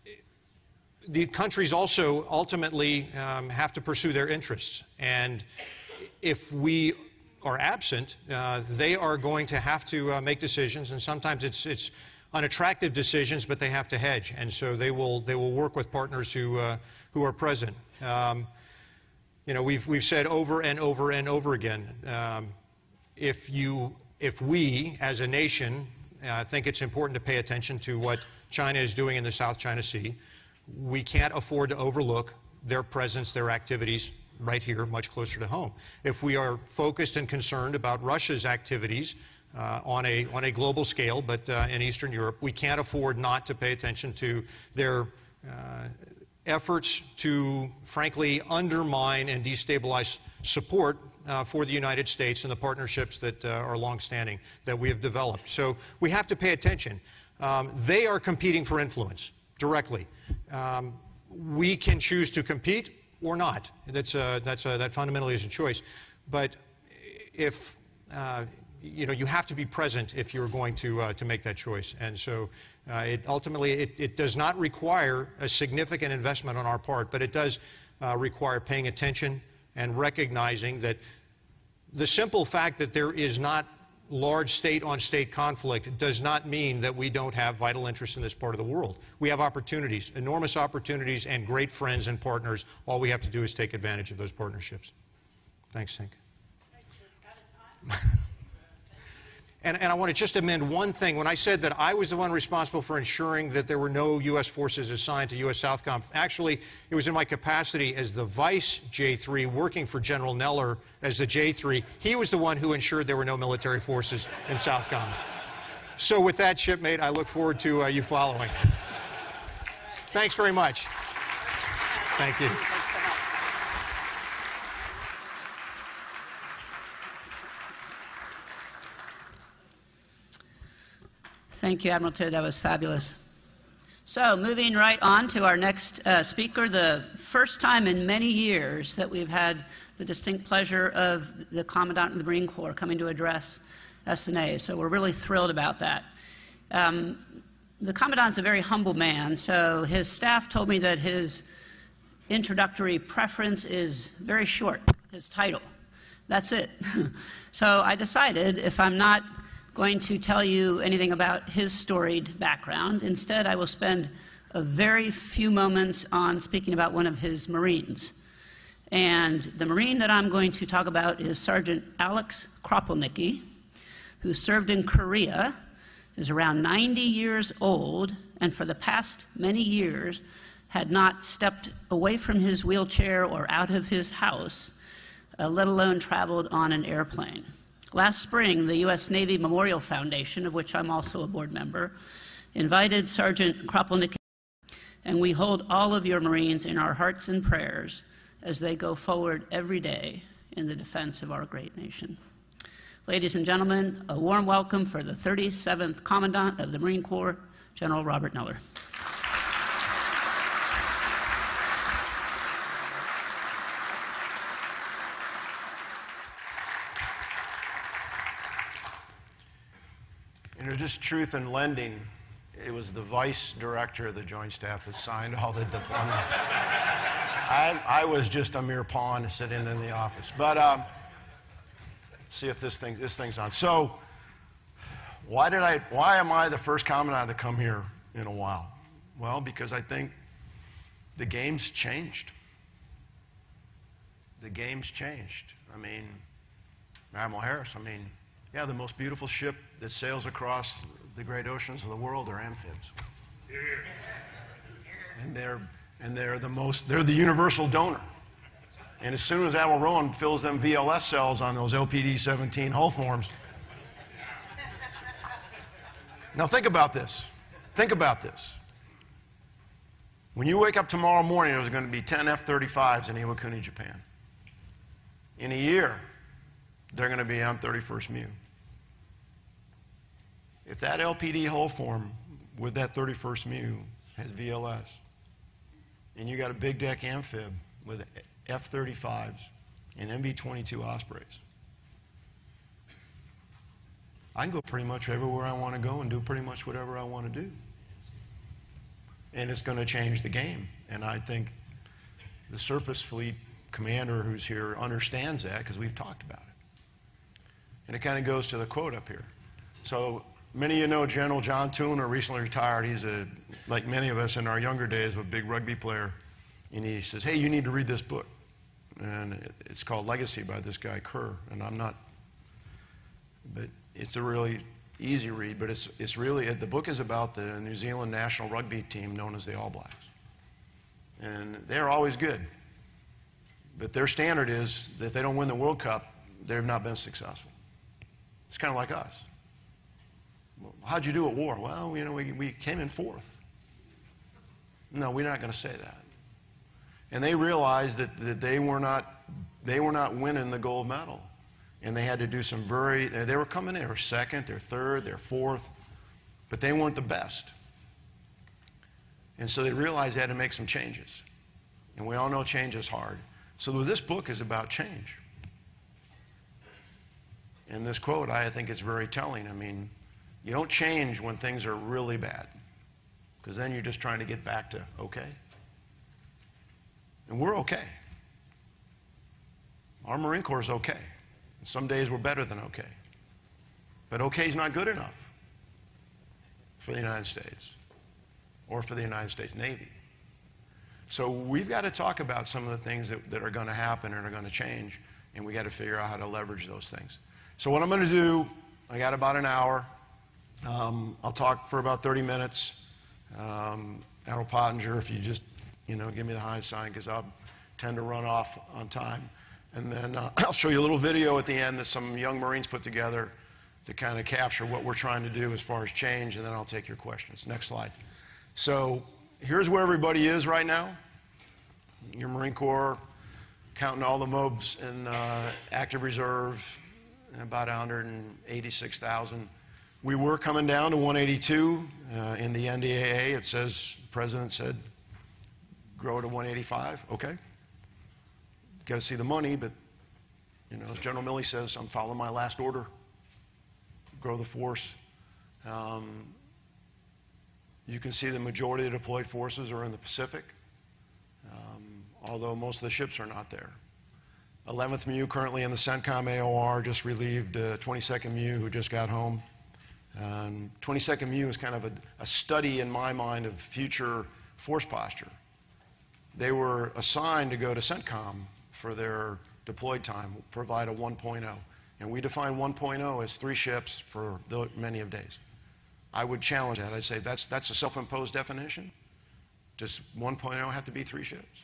the countries also ultimately um, have to pursue their interests. And if we are absent, uh, they are going to have to uh, make decisions, and sometimes it's, it's unattractive decisions, but they have to hedge, and so they will, they will work with partners who, uh, who are present. Um, you know, we've, we've said over and over and over again, um, if, you, if we, as a nation, uh, think it's important to pay attention to what China is doing in the South China Sea, we can't afford to overlook their presence, their activities right here, much closer to home. If we are focused and concerned about Russia's activities uh, on, a, on a global scale, but uh, in Eastern Europe, we can't afford not to pay attention to their uh, efforts to, frankly, undermine and destabilize support uh, for the United States and the partnerships that uh, are longstanding that we have developed. So we have to pay attention. Um, they are competing for influence directly. Um, we can choose to compete or not. That's a, that's a, that fundamentally is a choice. But if uh, you know, you have to be present if you're going to uh, to make that choice. And so, uh, it ultimately it, it does not require a significant investment on our part, but it does uh, require paying attention and recognizing that the simple fact that there is not large state-on-state conflict does not mean that we don't have vital interests in this part of the world. We have opportunities, enormous opportunities, and great friends and partners. All we have to do is take advantage of those partnerships. Thanks, Sink. And, and I want to just amend one thing. When I said that I was the one responsible for ensuring that there were no U S forces assigned to U S Southcom, actually, it was in my capacity as the vice J three working for General Neller as the J three. He was the one who ensured there were no military forces in Southcom. So with that, shipmate, I look forward to uh, you following. Thanks very much. Thank you. Thank you, Admiral Todd. That was fabulous. So moving right on to our next uh, speaker, the first time in many years that we've had the distinct pleasure of the Commandant of the Marine Corps coming to address S N A. So we're really thrilled about that. Um, the Commandant's a very humble man, so his staff told me that his introductory preference is very short, his title. That's it. So I decided if I'm not going to tell you anything about his storied background. Instead, I will spend a very few moments on speaking about one of his Marines. And the Marine that I'm going to talk about is Sergeant Alex Kropelnicki, who served in Korea, is around ninety years old, and for the past many years had not stepped away from his wheelchair or out of his house, uh, let alone traveled on an airplane. Last spring, the U S Navy Memorial Foundation, of which I'm also a board member, invited Sergeant Kropelnicki, and we hold all of your Marines in our hearts and prayers as they go forward every day in the defense of our great nation. Ladies and gentlemen, a warm welcome for the thirty-seventh Commandant of the Marine Corps, General Robert Neller. You know, just truth in lending, it was the vice director of the Joint Staff that signed all the deployment. I, I was just a mere pawn sitting in the office. But um, see if this thing this thing's on. So why did I? Why am I the first commandant to come here in a while? Well, because I think the game's changed. The game's changed. I mean, Admiral Harris. I mean, yeah, the most beautiful ship that sails across the great oceans of the world are amphibs. And they're and they're the most they're the universal donor. And as soon as Admiral Rowan fills them V L S cells on those L P D seventeen hull forms. Now think about this. Think about this. When you wake up tomorrow morning, there's going to be ten F thirty-fives in Iwakuni, Japan. In a year, they're going to be on thirty-first M U. If that L P D hull form with that thirty-first M U has V L S, and you got a big deck amphib with F thirty-fives and M V twenty-two Ospreys, I can go pretty much everywhere I want to go and do pretty much whatever I want to do. And it's going to change the game. And I think the surface fleet commander who's here understands that because we've talked about it. And it kind of goes to the quote up here. So many of you know General John Tooner, recently retired. He's, a, like many of us in our younger days, a big rugby player. And he says, hey, you need to read this book. And it's called Legacy by this guy, Kerr. And I'm not, but it's a really easy read, but it's, it's really, the book is about the New Zealand national rugby team known as the All Blacks. And they're always good. But their standard is that if they don't win the World Cup, they've not been successful. It's kind of like us. Well, how'd you do at war? Well, you know, we, we came in fourth. No, we're not going to say that. And they realized that, that they were not, they were not winning the gold medal. And they had to do some very, they were coming in, they were second, they're third, they're fourth, but they weren't the best. And so they realized they had to make some changes. And we all know change is hard. So this book is about change. And this quote, I think, is very telling. I mean, you don't change when things are really bad, because then you're just trying to get back to okay. And we're okay. Our Marine Corps is okay. Some days we're better than okay. But okay is not good enough for the United States or for the United States Navy. So we've got to talk about some of the things that, that are going to happen and are going to change, and we've got to figure out how to leverage those things. So what I'm going to do, I got about an hour. Um, I'll talk for about thirty minutes. Um, Admiral Pottinger, if you just, you know, give me the high sign, because I'll tend to run off on time. And then uh, I'll show you a little video at the end that some young Marines put together to kind of capture what we're trying to do as far as change, and then I'll take your questions. Next slide. So here's where everybody is right now. Your Marine Corps, counting all the M O Bs in uh, active reserve, about one hundred eighty-six thousand. We were coming down to one eighty-two. Uh, in the N D A A, it says, the President said, grow to one eighty-five. Okay. Got to see the money, but, you know, as General Milley says, I'm following my last order. Grow the force. Um, you can see the majority of the deployed forces are in the Pacific, um, although most of the ships are not there. eleventh M U currently in the CENTCOM A O R, just relieved uh, twenty-second M U who just got home. Um, twenty-second M U is kind of a, a study in my mind of future force posture. They were assigned to go to CENTCOM for their deployed time, provide a one point oh. And we define one point oh as three ships for the many of days. I would challenge that. I'd say that's, that's a self-imposed definition. Does one point oh have to be three ships?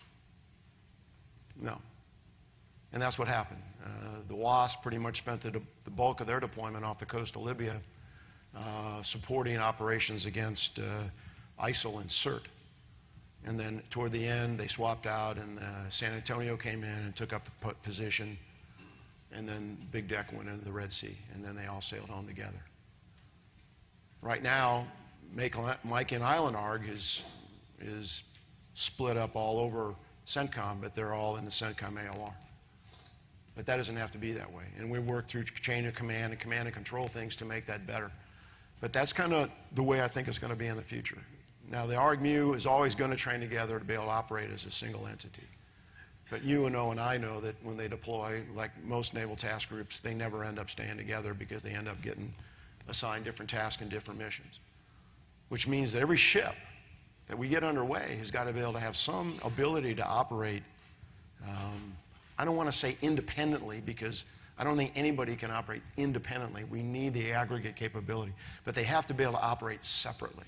No. And that's what happened. Uh, the WASP pretty much spent the, the bulk of their deployment off the coast of Libya uh, supporting operations against uh, ISIL and CERT. And then toward the end, they swapped out, and uh, San Antonio came in and took up the position. And then Big Deck went into the Red Sea, and then they all sailed home together. Right now, Mike and Island Arg is, is split up all over CENTCOM, but they're all in the CENTCOM A O R. But that doesn't have to be that way. And we work through chain of command and command and control things to make that better. But that's kind of the way I think it's going to be in the future. Now, the A R G M U is always going to train together to be able to operate as a single entity. But you and know and I know that when they deploy, like most naval task groups, they never end up staying together because they end up getting assigned different tasks and different missions. Which means that every ship that we get underway has got to be able to have some ability to operate, um, I don't want to say independently, because I don't think anybody can operate independently. We need the aggregate capability. But they have to be able to operate separately.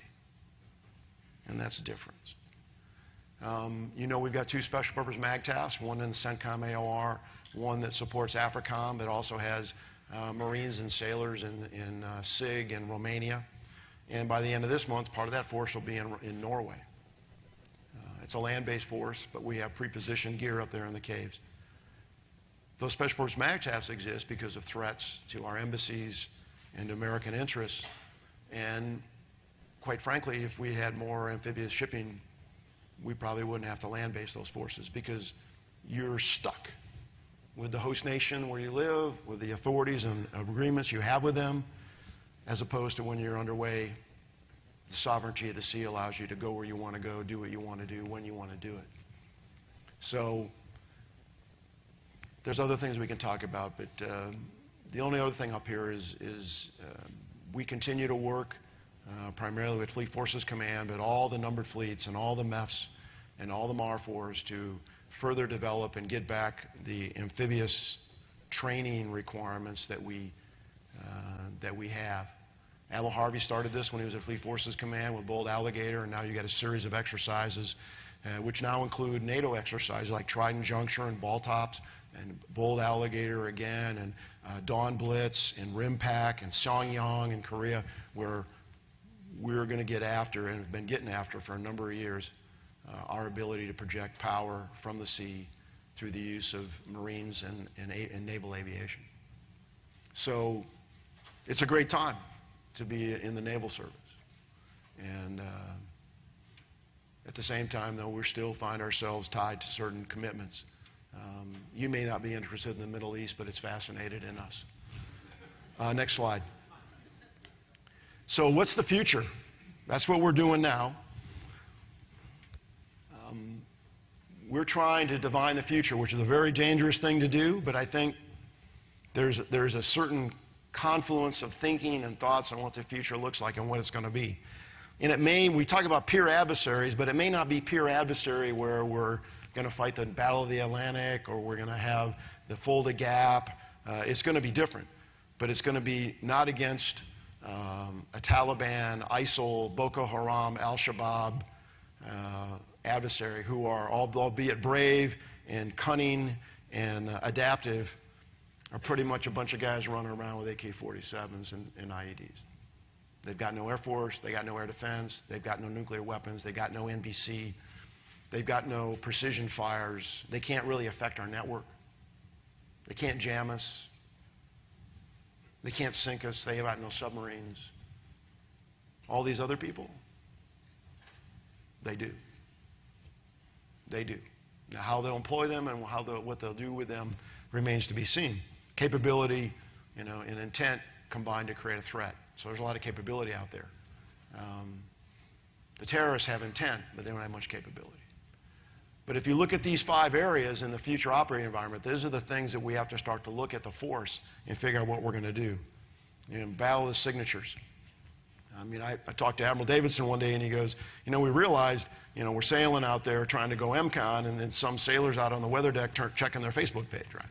And that's the difference. Um, you know, we've got two special purpose MAGTAFs, one in the CENTCOM A O R, one that supports AFRICOM, but also has uh, Marines and sailors in, in uh, SIG and Romania. And by the end of this month, part of that force will be in, in Norway. Uh, it's a land-based force, but we have pre-positioned gear up there in the caves. Those special purpose MAGTAFs exist because of threats to our embassies and to American interests. And quite frankly, if we had more amphibious shipping, we probably wouldn't have to land-base those forces, because you're stuck with the host nation where you live, with the authorities and agreements you have with them, as opposed to when you're underway, the sovereignty of the sea allows you to go where you want to go, do what you want to do, when you want to do it. So there's other things we can talk about, but uh, the only other thing up here is, is uh, we continue to work uh, primarily with Fleet Forces Command, but all the numbered fleets and all the M E Fs and all the M A R fours to further develop and get back the amphibious training requirements that we, uh, that we have. Admiral Harvey started this when he was at Fleet Forces Command with Bold Alligator, and now you got a series of exercises, uh, which now include NATO exercises like Trident Juncture and Ball Tops, and Bold Alligator again, and uh, Dawn Blitz, and RIMPAC, and Songyang in Korea, where we're going to get after, and have been getting after for a number of years, uh, our ability to project power from the sea through the use of Marines and, and, and naval aviation. So it's a great time to be in the naval service. And uh, at the same time, though, we still find ourselves tied to certain commitments. Um, you may not be interested in the Middle East, but it's fascinated in us. Uh, next slide. So what's the future? That's what we're doing now. Um, we're trying to divine the future, which is a very dangerous thing to do, but I think there's, there's a certain confluence of thinking and thoughts on what the future looks like and what it's going to be. And it may, we talk about peer adversaries, but it may not be peer adversary where we're going to fight the Battle of the Atlantic, or we're going to have the Fulda Gap. Uh, it's going to be different, but it's going to be not against um, a Taliban, ISIL, Boko Haram, Al-Shabaab uh, adversary who are, albeit brave and cunning and uh, adaptive, are pretty much a bunch of guys running around with A K forty-sevens and, and I E Ds. They've got no Air Force, they got no air defense, they've got no nuclear weapons, they got no N B C, they've got no precision fires, they can't really affect our network, they can't jam us, they can't sink us, they have got no submarines. All these other people, they do. They do. Now, how they'll employ them and how they'll, what they'll do with them remains to be seen. Capability, you know, and intent combined to create a threat. So there's a lot of capability out there. Um, the terrorists have intent, but they don't have much capability. But if you look at these five areas in the future operating environment, those are the things that we have to start to look at the force and figure out what we're going to do. You know, battle of the signatures. I mean, I, I talked to Admiral Davidson one day, and he goes, you know, we realized, you know, we're sailing out there trying to go M CON, and then some sailors out on the weather deck turn, checking their Facebook page, right?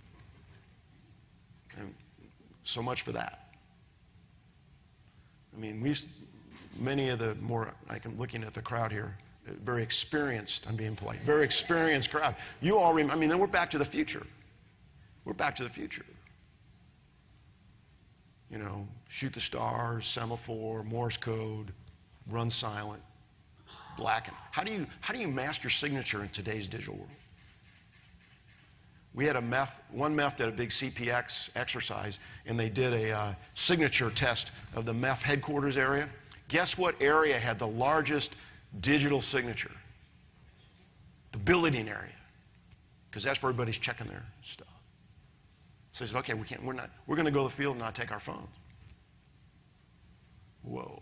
And so much for that. I mean, we used, many of the more, I'm looking at the crowd here, very experienced, I'm being polite, very experienced crowd. You all remember, I mean, then we're back to the future. We're back to the future. You know, shoot the stars, semaphore, Morse code, run silent, blacken. How do you, how do you mask your signature in today's digital world? We had a M E F, one M E F did a big C P X exercise, and they did a uh, signature test of the M E F headquarters area. Guess what area had the largest digital signature? The billeting area, because that's where everybody's checking their stuff. So he said, okay, we can't, we're not, we're going to go to the field and not take our phones. Whoa.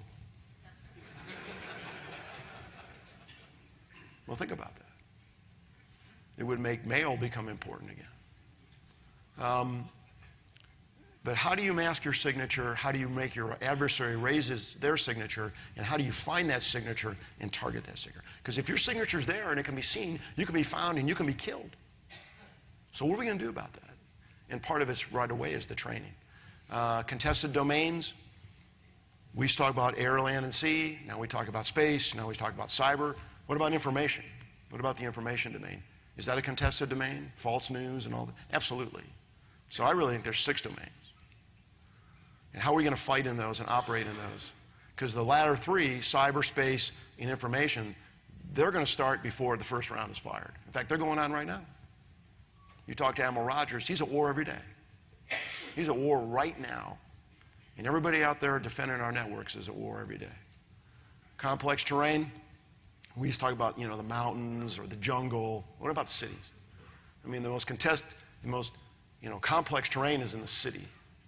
Well, think about that. It would make mail become important again. Um, but how do you mask your signature? How do you make your adversary raises their signature? And how do you find that signature and target that signature? Because if your signature's there and it can be seen, you can be found and you can be killed. So what are we going to do about that? And part of it's right away is the training. Uh, contested domains. We used to talk about air, land, and sea. Now we talk about space. Now we talk about cyber. What about information? What about the information domain? Is that a contested domain? False news and all that? Absolutely. So I really think there's six domains. And how are we going to fight in those and operate in those? Because the latter three, cyberspace and information, they're going to start before the first round is fired. In fact, they're going on right now. You talk to Admiral Rogers, he's at war every day. He's at war right now. And everybody out there defending our networks is at war every day. Complex terrain, we used to talk about, you know, the mountains or the jungle. What about the cities? I mean, the most contest, the most, you know, complex terrain is in the city.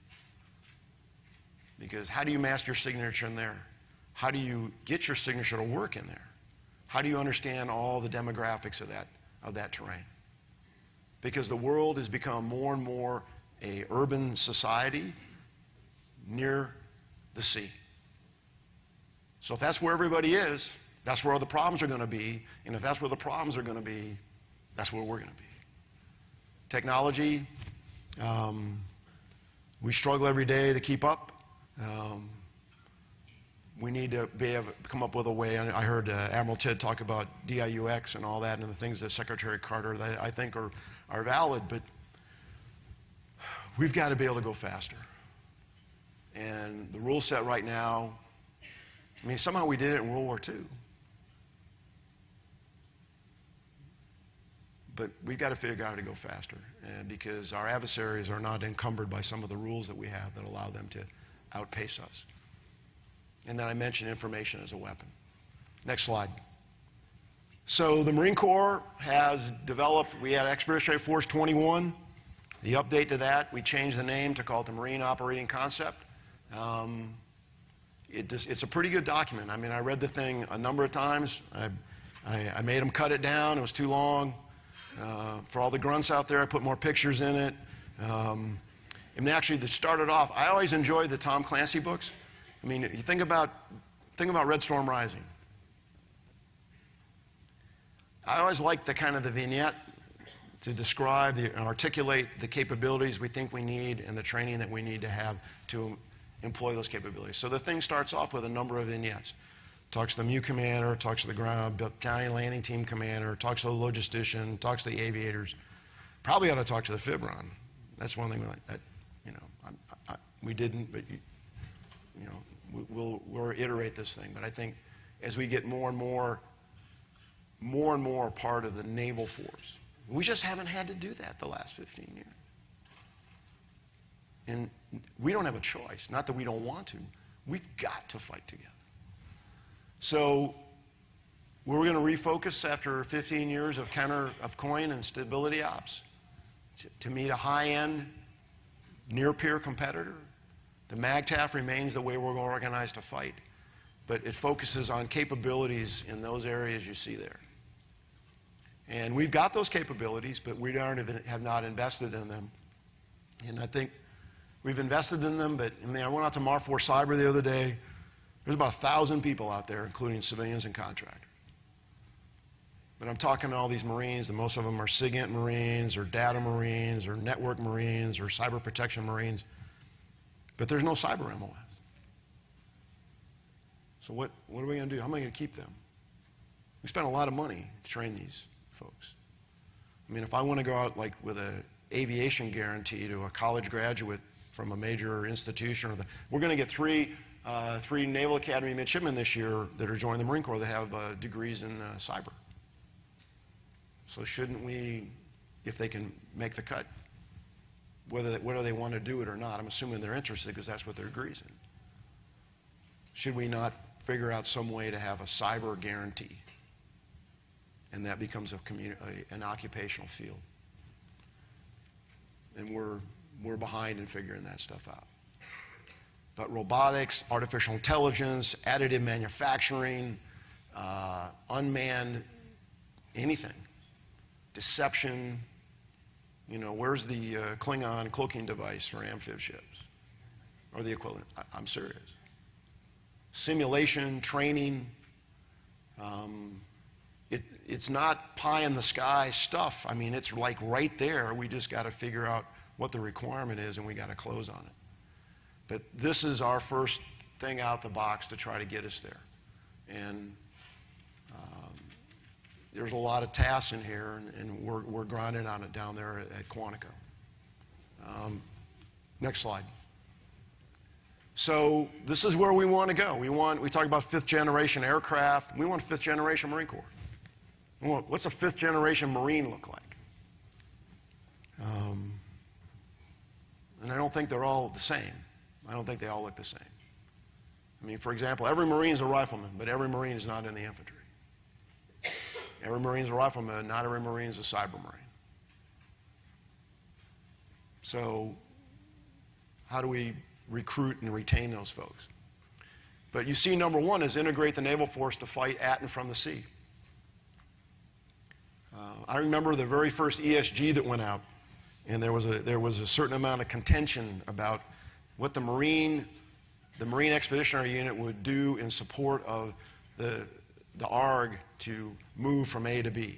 Because how do you mask your signature in there? How do you get your signature to work in there? How do you understand all the demographics of that, of that terrain? Because the world has become more and more a urban society near the sea. So if that's where everybody is, that's where all the problems are going to be. And if that's where the problems are going to be, that's where we're going to be. Technology, um, we struggle every day to keep up. Um, we need to be able to come up with a way. I heard uh, Admiral Tidd talk about D I U X and all that, and the things that Secretary Carter that I think are, are valid, but we've got to be able to go faster. And the rule set right now, I mean, somehow we did it in World War Two. But we've got to figure out how to go faster, uh, because our adversaries are not encumbered by some of the rules that we have that allow them to outpace us. And then I mentioned information as a weapon. Next slide. So the Marine Corps has developed, we had Expeditionary Force twenty-one. The update to that, we changed the name to call it the Marine Operating Concept. Um, it just, it's a pretty good document. I mean, I read the thing a number of times. I, I, I made them cut it down. It was too long. Uh, for all the grunts out there, I put more pictures in it. Um, and actually, to start it off, I always enjoyed the Tom Clancy books. I mean, you think about, think about Red Storm Rising. I always liked the kind of the vignette to describe the, and articulate the capabilities we think we need and the training that we need to have to employ those capabilities. So the thing starts off with a number of vignettes. Talks to the M U commander, talks to the ground battalion landing team commander, talks to the logistician, talks to the aviators. Probably ought to talk to the FIBRON. That's one thing we like. That, you know, I, I, we didn't, but you, you know, we, we'll we'll iterate this thing. But I think as we get more and more, more and more part of the naval force, we just haven't had to do that the last fifteen years. And we don't have a choice. Not that we don't want to. We've got to fight together. So we're going to refocus after fifteen years of counter of coin and stability ops to, to meet a high-end, near-peer competitor. The MAGTF remains the way we're organized to fight, but it focuses on capabilities in those areas you see there. And we've got those capabilities, but we aren't, have not invested in them. And I think we've invested in them, but I mean, I went out to Mar four Cyber the other day. There's about a thousand people out there, including civilians and contractors. But I'm talking to all these Marines, and most of them are SIGINT Marines, or data Marines, or network Marines, or cyber protection Marines. But there's no cyber M O S. So what, what are we going to do? How am I going to keep them? We spent a lot of money to train these folks. I mean, if I want to go out like with an aviation guarantee to a college graduate from a major institution, or the, we're going to get three Uh, three Naval Academy midshipmen this year that are joining the Marine Corps that have uh, degrees in uh, cyber. So shouldn't we, if they can make the cut, whether they, whether they want to do it or not, I'm assuming they're interested because that's what their degrees in. Should we not figure out some way to have a cyber guarantee? And that becomes a communi- a, an occupational field. And we're, we're behind in figuring that stuff out. but robotics, artificial intelligence, additive manufacturing, uh, unmanned anything, deception. You know, where's the uh, Klingon cloaking device for amphib ships? Or the equivalent. I, I'm serious. Simulation, training. Um, it, it's not pie in the sky stuff. I mean, it's like right there. We just got to figure out what the requirement is, and we got to close on it. But this is our first thing out the box to try to get us there. And um, there's a lot of tasks in here, and, and we're, we're grinding on it down there at, at Quantico. Um, next slide. So this is where we want to go. We want, we talk about fifth generation aircraft. We want fifth generation Marine Corps. We want, what's a fifth generation Marine look like? Um, and I don't think they're all the same. I don't think they all look the same. I mean, for example, every Marine's a rifleman, but every Marine is not in the infantry. Every Marine's a rifleman, not every Marine is a cyber Marine. So how do we recruit and retain those folks? But you see, number one is integrate the naval force to fight at and from the sea. Uh, I remember the very first E S G that went out, and there was a, there was a certain amount of contention about what the Marine, the Marine Expeditionary Unit would do in support of the, the A R G to move from A to B.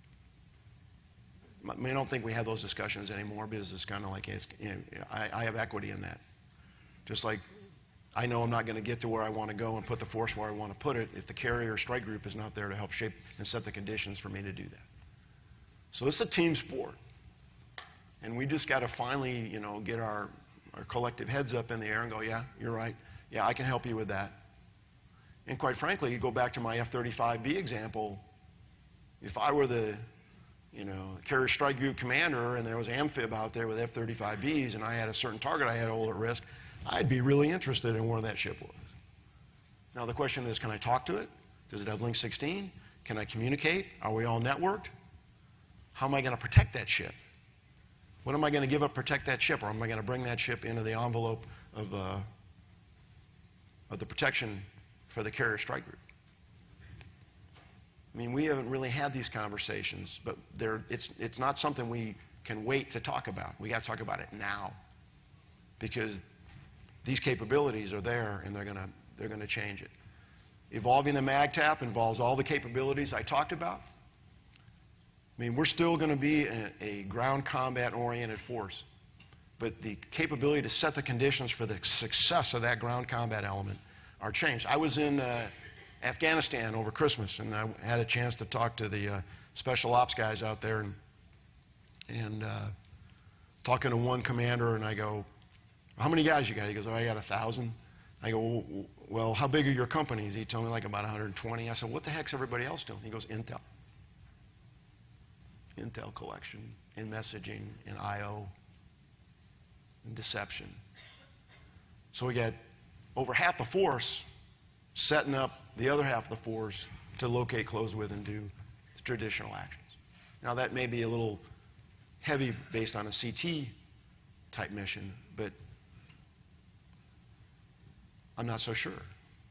I mean, I don't think we have those discussions anymore because it's kind of like, it's, you know, I, I have equity in that. Just like I know I'm not going to get to where I want to go and put the force where I want to put it if the carrier or strike group is not there to help shape and set the conditions for me to do that. So it's a team sport. And we just got to finally, you know, get our, our collective heads up in the air and go, yeah, you're right. Yeah, I can help you with that. And quite frankly, you go back to my F thirty-five B example. If I were the, you know, carrier strike group commander and there was amphib out there with F thirty-five Bs and I had a certain target I had to hold at risk, I'd be really interested in where that ship was. Now the question is, can I talk to it? Does it have link sixteen? Can I communicate? Are we all networked? How am I going to protect that ship? What am I going to give up to protect that ship? Or am I going to bring that ship into the envelope of, uh, of the protection for the carrier strike group? I mean, we haven't really had these conversations, but it's, it's not something we can wait to talk about. We got to talk about it now, because these capabilities are there and they're going to they're going to change it. Evolving the MAGTAP involves all the capabilities I talked about. I mean, we're still going to be a, a ground combat-oriented force, but the capability to set the conditions for the success of that ground combat element are changed. I was in uh, Afghanistan over Christmas, and I had a chance to talk to the uh, special ops guys out there, and, and uh, talking to one commander, and I go, how many guys you got? He goes, oh, I got a thousand. I go, well, how big are your companies? He told me like about one hundred twenty. I said, what the heck's everybody else doing? He goes, Intel. Intel collection, in messaging, in I O, in deception. So we got over half the force setting up the other half of the force to locate, close with, and do traditional actions. Now that may be a little heavy based on a C T type mission, but I'm not so sure.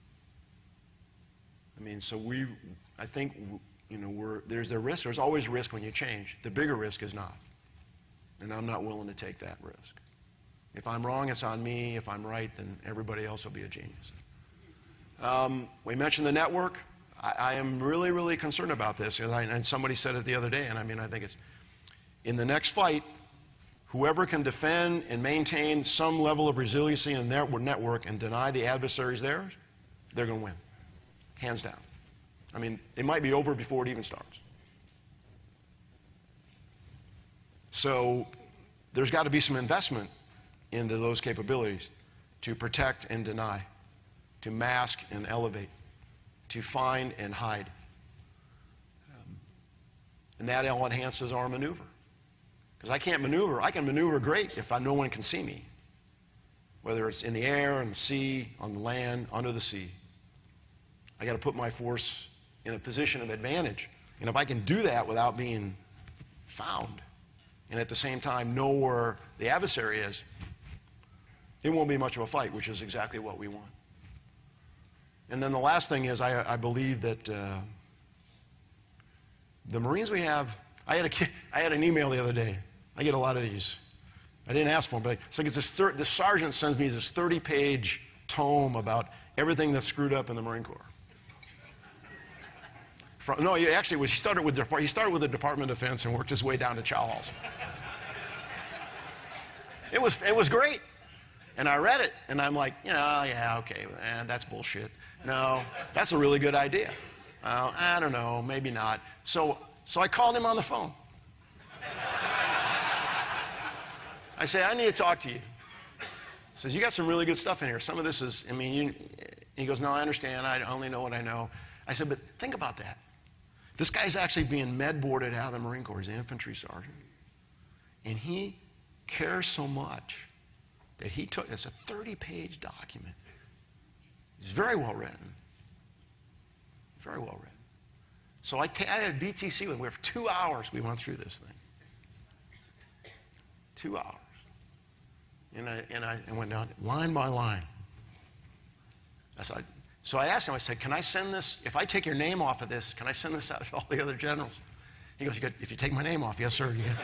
I mean, so we, I think, you know, we're, there's a risk. There's always risk when you change. The bigger risk is not. And I'm not willing to take that risk. If I'm wrong, it's on me. If I'm right, then everybody else will be a genius. Um, we mentioned the network. I, I am really, really concerned about this. And, I, and somebody said it the other day, and I mean, I think it's, in the next fight, whoever can defend and maintain some level of resiliency in their network and deny the adversaries theirs, they're going to win, hands down. I mean, it might be over before it even starts. So there's got to be some investment into those capabilities to protect and deny, to mask and elevate, to find and hide. Um, and that all enhances our maneuver. Because I can't maneuver. I can maneuver great if I, no one can see me, whether it's in the air, in the sea, on the land, under the sea. I got to put my force in a position of advantage. And if I can do that without being found, and at the same time know where the adversary is, it won't be much of a fight, which is exactly what we want. And then the last thing is I, I believe that uh, the Marines we have, I had, a, I had an email the other day. I get a lot of these. I didn't ask for them, but it's like it's this, the sergeant sends me this thirty-page tome about everything that's screwed up in the Marine Corps. From, no, he actually was, he started with he started with the Department of Defense and worked his way down to chow halls. It was it was great, and I read it, and I'm like, you know, yeah, okay, eh, that's bullshit. No, that's a really good idea. Uh, I don't know, maybe not. So so I called him on the phone. I say, I need to talk to you. He says, you got some really good stuff in here. Some of this is, I mean, you, he goes, no, I understand. I only know what I know. I said, but think about that. This guy's actually being med boarded out of the Marine Corps. He's an infantry sergeant. And he cares so much that he took, it's a thirty-page document. It's very well written. Very well written. So I, t- I had V T C with him. We have two hours we went through this thing. Two hours. And I, and I and went down line by line. I said, so I asked him, I said, can I send this, if I take your name off of this, can I send this out to all the other generals? He goes, you got, if you take my name off, yes, sir. You can.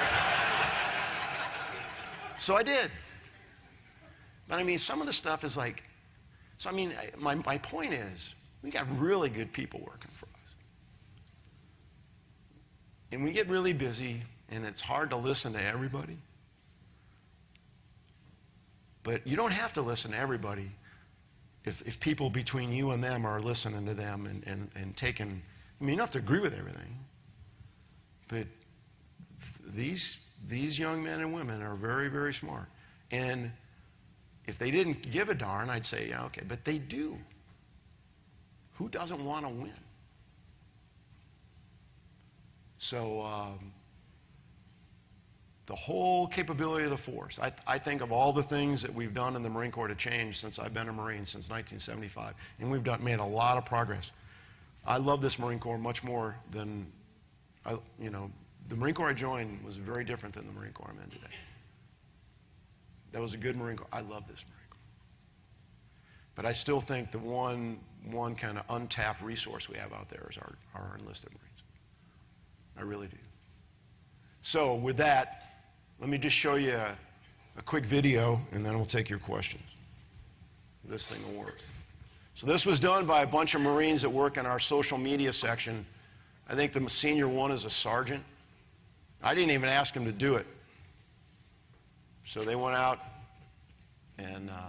So I did. But I mean, some of the stuff is like, so I mean, my, my point is, we got really good people working for us. And we get really busy, and it's hard to listen to everybody. But you don't have to listen to everybody if, if people between you and them are listening to them and, and, and taking, I mean, you don't have to agree with everything. But these, these young men and women are very, very smart. And if they didn't give a darn, I'd say, yeah, okay, but they do. Who doesn't want to win? So, um, the whole capability of the force. I, I think of all the things that we've done in the Marine Corps to change since I've been a Marine, since nineteen seventy-five, and we've done, made a lot of progress. I love this Marine Corps much more than, I, you know, the Marine Corps I joined was very different than the Marine Corps I'm in today. That was a good Marine Corps. I love this Marine Corps. But I still think the one, one kind of untapped resource we have out there is our, our enlisted Marines. I really do. So with that, let me just show you a, a quick video, and then we'll take your questions. This thing will work. So this was done by a bunch of Marines that work in our social media section. I think the senior one is a sergeant. I didn't even ask him to do it. So they went out and... Uh,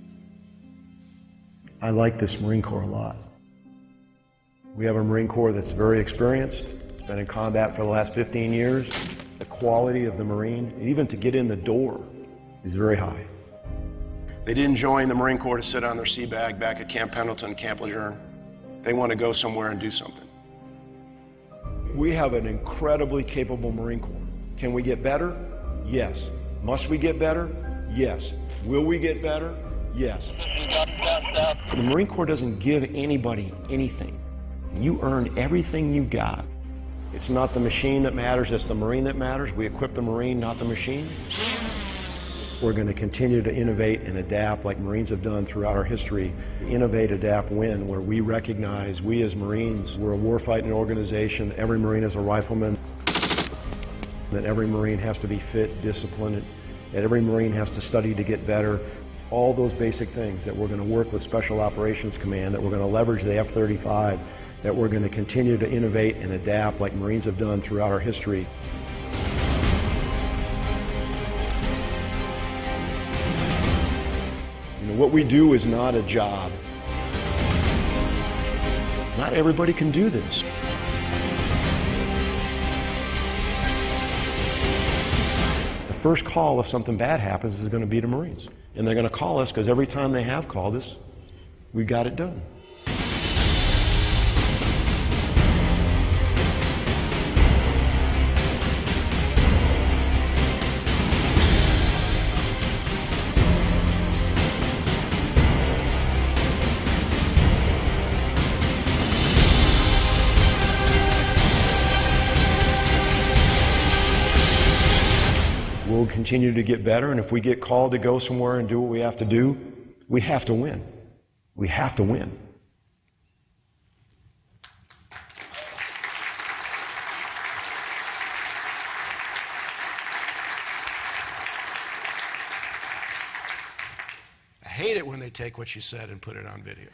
I like this Marine Corps a lot. We have a Marine Corps that's very experienced. It's been in combat for the last fifteen years. The quality of the Marine, even to get in the door, is very high. They didn't join the Marine Corps to sit on their sea bag back at Camp Pendleton, Camp Lejeune. They want to go somewhere and do something. We have an incredibly capable Marine Corps. Can we get better? Yes. Must we get better? Yes. Will we get better? Yes. The Marine Corps doesn't give anybody anything. You earn everything you got. It's not the machine that matters, it's the Marine that matters. We equip the Marine, not the machine. We're going to continue to innovate and adapt like Marines have done throughout our history. Innovate, adapt, win, where we recognize we as Marines, we're a warfighting organization. Every Marine is a rifleman. That every Marine has to be fit, disciplined, that every Marine has to study to get better. All those basic things that we're going to work with Special Operations Command, that we're going to leverage the F thirty-five, that we're going to continue to innovate and adapt like Marines have done throughout our history. You know, what we do is not a job. Not everybody can do this. The first call if something bad happens is going to be to Marines. And they're going to call us because every time they have called us, we got it done. We'll we'll continue to get better. And if we get called to go somewhere and do what we have to do, we have to win. We have to win. I hate it when they take what you said and put it on video.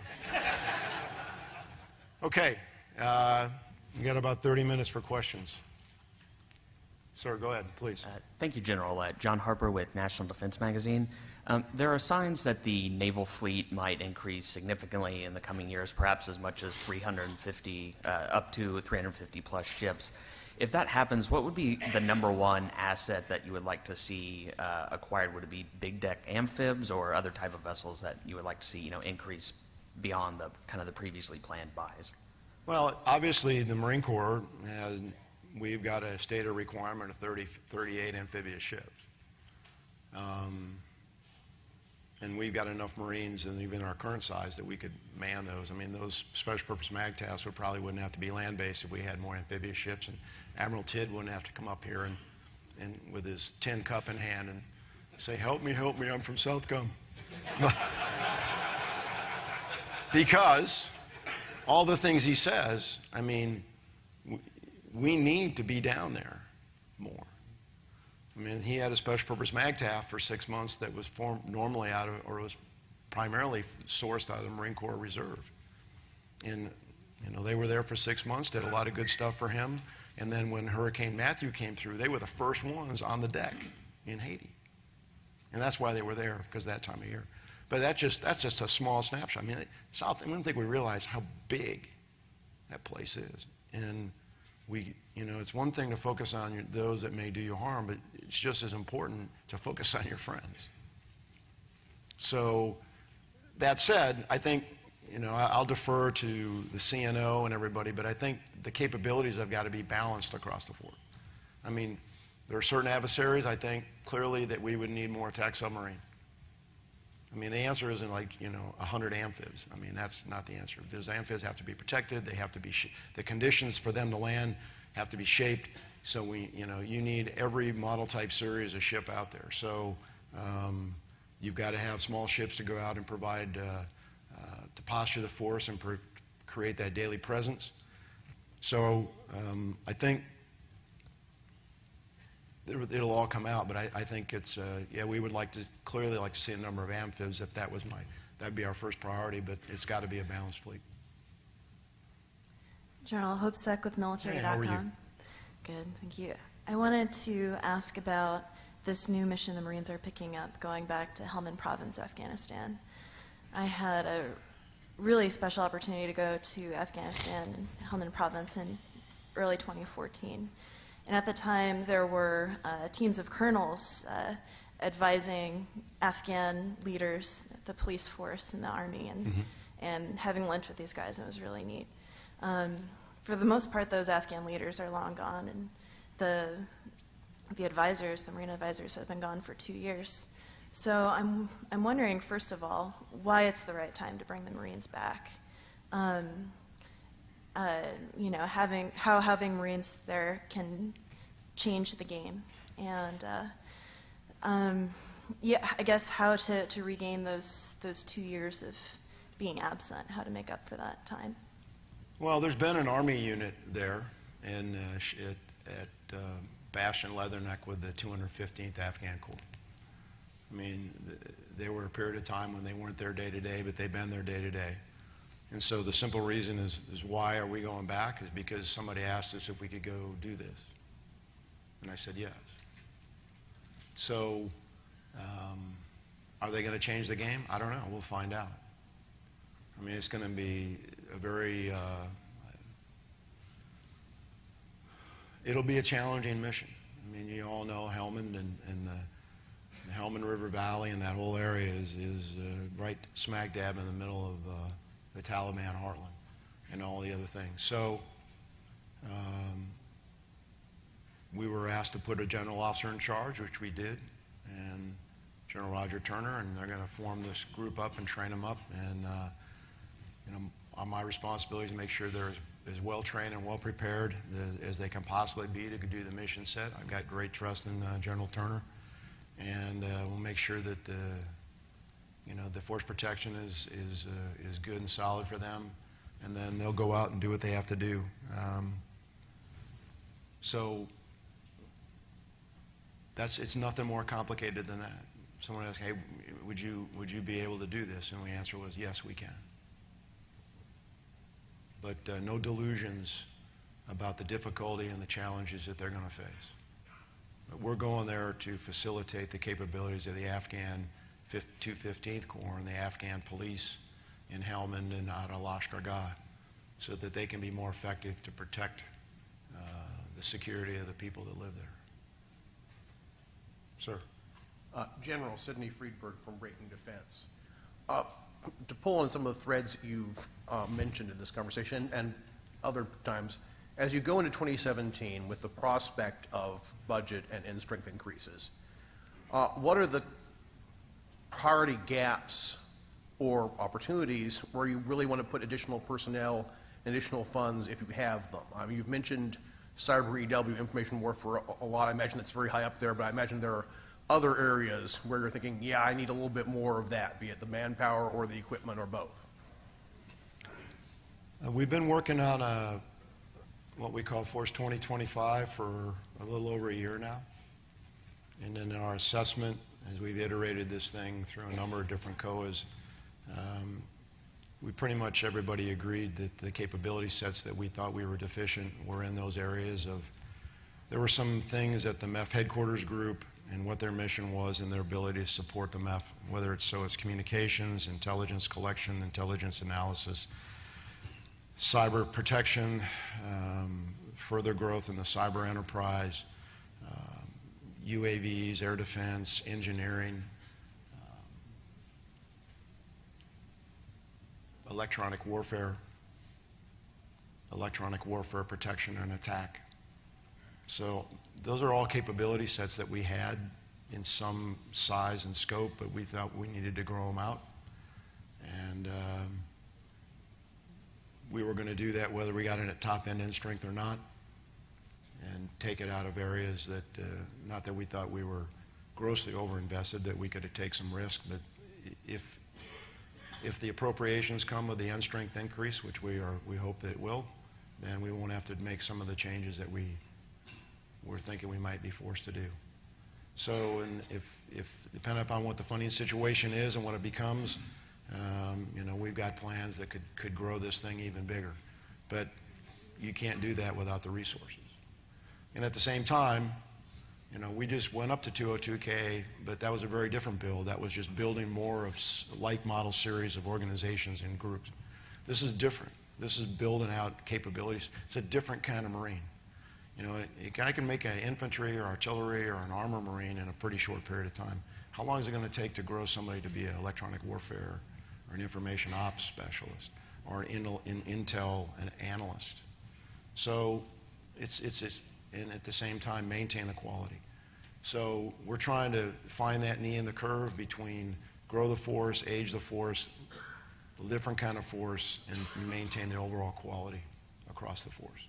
Okay, uh, we got about thirty minutes for questions. Sir, go ahead, please. Uh, thank you, General. Uh, John Harper with National Defense Magazine. Um, there are signs that the naval fleet might increase significantly in the coming years, perhaps as much as three hundred fifty, uh, up to three hundred fifty plus ships. If that happens, what would be the number one asset that you would like to see uh, acquired? Would it be big deck amphibs or other type of vessels that you would like to see, you know, increase beyond the kind of the previously planned buys? Well, obviously the Marine Corps has, we've got a stated requirement of thirty, thirty-eight amphibious ships. Um, and we've got enough Marines, and even our current size, that we could man those. I mean, those special purpose mag tasks would probably wouldn't have to be land-based if we had more amphibious ships, and Admiral Tidd wouldn't have to come up here and, and with his tin cup in hand and say, help me, help me, I'm from Southcom. Because all the things he says, I mean, we need to be down there more. I mean, he had a special purpose MAGTAF for six months that was formed normally out of, or was primarily sourced out of the Marine Corps Reserve. And, you know, they were there for six months, did a lot of good stuff for him. And then when Hurricane Matthew came through, they were the first ones on the deck in Haiti. And that's why they were there, because that time of year. But that just, that's just a small snapshot. I mean, South, I don't think we realize how big that place is. And we, you know, it's one thing to focus on your, those that may do you harm, but it's just as important to focus on your friends. So that said, I think, you know, I'll defer to the C N O and everybody, but I think the capabilities have got to be balanced across the board. I mean, there are certain adversaries, I think, clearly that we would need more attack submarine. I mean, the answer isn't like, you know, one hundred amphibs. I mean, that's not the answer. Those amphibs have to be protected. They have to be, sh the conditions for them to land have to be shaped. So we, you know, you need every model type series of ship out there. So um, you've got to have small ships to go out and provide, uh, uh, to posture the force and pr create that daily presence. So um, I think it'll all come out, but I, I think it's, uh, yeah, we would like to, clearly like to see a number of amphibs if that was my, that'd be our first priority, but it's got to be a balanced fleet. General Hopesek with military dot com. Hey, how are you? Good, thank you. I wanted to ask about this new mission the Marines are picking up, going back to Helmand Province, Afghanistan. I had a really special opportunity to go to Afghanistan, Helmand Province, in early twenty fourteen. And at the time, there were uh, teams of colonels uh, advising Afghan leaders, the police force and the army, and, mm-hmm. and having lunch with these guys, and it was really neat. Um, for the most part, those Afghan leaders are long gone, and the, the advisors, the Marine advisors, have been gone for two years. So I'm, I'm wondering, first of all, why it's the right time to bring the Marines back. Um, Uh, you know, having how having Marines there can change the game, and uh, um, yeah, I guess how to, to regain those those two years of being absent, how to make up for that time. Well, there's been an Army unit there in uh, at, at uh, Bastion Leatherneck with the two hundred fifteenth Afghan Corps. I mean, th there were a period of time when they weren't there day to day, but they've been there day to day. And so the simple reason is, is why are we going back is because somebody asked us if we could go do this. And I said yes. So um, are they going to change the game? I don't know. We'll find out. I mean, it's going to be a very, uh, it'll be a challenging mission. I mean, you all know Helmand and, and the, the Helmand River Valley and that whole area is, is uh, right smack dab in the middle of uh, the Taliban heartland and all the other things. So um, we were asked to put a general officer in charge, which we did, and General Roger Turner, and they're going to form this group up and train them up. And uh, you know, on my responsibility is to make sure they're as, as well trained and well prepared as, as they can possibly be to do the mission set. I've got great trust in uh, General Turner. and uh, we'll make sure that the, you know, the force protection is, is, uh, is good and solid for them, and then they'll go out and do what they have to do. Um, so that's, it's nothing more complicated than that. Someone asked, hey, would you, would you be able to do this? And the answer was, yes, we can. But uh, no delusions about the difficulty and the challenges that they're going to face. But we're going there to facilitate the capabilities of the Afghan two fifteenth Corps and the Afghan police in Helmand and out of Lashkar-Gah, so that they can be more effective to protect uh, the security of the people that live there. Sir. Uh, General Sidney Friedberg from Breaking Defense. Uh, to pull on some of the threads you've uh, mentioned in this conversation and other times, as you go into twenty seventeen with the prospect of budget and end strength increases, uh, what are the priority gaps or opportunities where you really want to put additional personnel, additional funds if you have them? I mean, you've mentioned cyber E W, information warfare, a, a lot. I imagine that's very high up there, but I imagine there are other areas where you're thinking, yeah, I need a little bit more of that, be it the manpower or the equipment or both. Uh, we've been working on a, what we call Force twenty twenty-five for a little over a year now. And then in our assessment, as we've iterated this thing through a number of different C O As, um, we pretty much everybody agreed that the capability sets that we thought we were deficient were in those areas of, there were some things at the M E F headquarters group and what their mission was and their ability to support the M E F, whether it's so it's communications, intelligence collection, intelligence analysis, cyber protection, um, further growth in the cyber enterprise, um, U A Vs, air defense, engineering, um, electronic warfare, electronic warfare protection and attack. So those are all capability sets that we had in some size and scope, but we thought we needed to grow them out. And um, we were going to do that whether we got in at top end end strength or not, and take it out of areas that, uh, not that we thought we were grossly overinvested, that we could take some risk, but if, if the appropriations come with the end strength increase, which we, are, we hope that it will, then we won't have to make some of the changes that we we're thinking we might be forced to do. So, and if, if depending upon what the funding situation is and what it becomes, um, you know, we've got plans that could, could grow this thing even bigger. But you can't do that without the resources. And at the same time, you know, we just went up to two oh two K, but that was a very different bill. That was just building more of like model series of organizations and groups. This is different. This is building out capabilities. It's a different kind of Marine. You know, a guy can make an infantry or artillery or an armor Marine in a pretty short period of time. How long is it going to take to grow somebody to be an electronic warfare or an information ops specialist or an intel, in intel an analyst? So it's, it's, it's, and at the same time maintain the quality. So we're trying to find that knee in the curve between grow the force, age the force, a different kind of force, and maintain the overall quality across the force.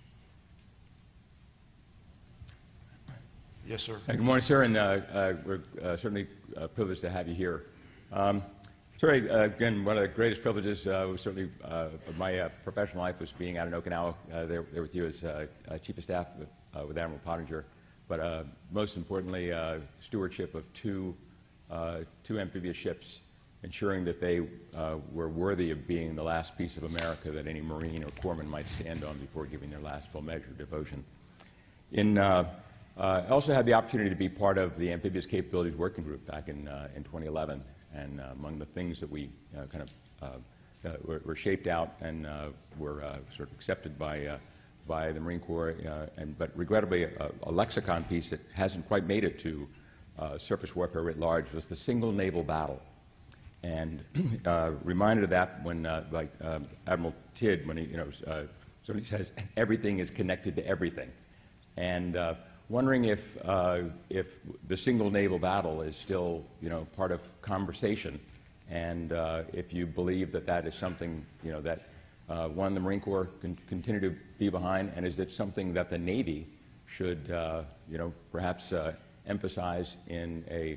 Yes, sir. Good morning, sir, and uh, uh, we're uh, certainly uh, privileged to have you here. Um, sorry, uh, again, one of the greatest privileges uh, was certainly uh, of my uh, professional life was being out in Okinawa uh, there, there with you as uh, uh, Chief of Staff with, uh, with Admiral Pottinger, but uh, most importantly, uh, stewardship of two, uh, two amphibious ships, ensuring that they uh, were worthy of being the last piece of America that any Marine or Corpsman might stand on before giving their last full measure of devotion. In uh, Uh, I also had the opportunity to be part of the Amphibious Capabilities Working Group back in, uh, in twenty eleven, and uh, among the things that we uh, kind of uh, uh, were, were shaped out and uh, were uh, sort of accepted by, uh, by the Marine Corps, uh, and, but regrettably a, a lexicon piece that hasn't quite made it to uh, surface warfare writ large was the single naval battle. And uh, reminded of that when, uh, like um, Admiral Tidd, when he, you know, uh, so he says, everything is connected to everything. And uh, wondering if, uh, if the single naval battle is still, you know, part of conversation, and uh, if you believe that that is something, you know, that uh, one, the Marine Corps can continue to be behind, and is it something that the Navy should, uh, you know, perhaps uh, emphasize in a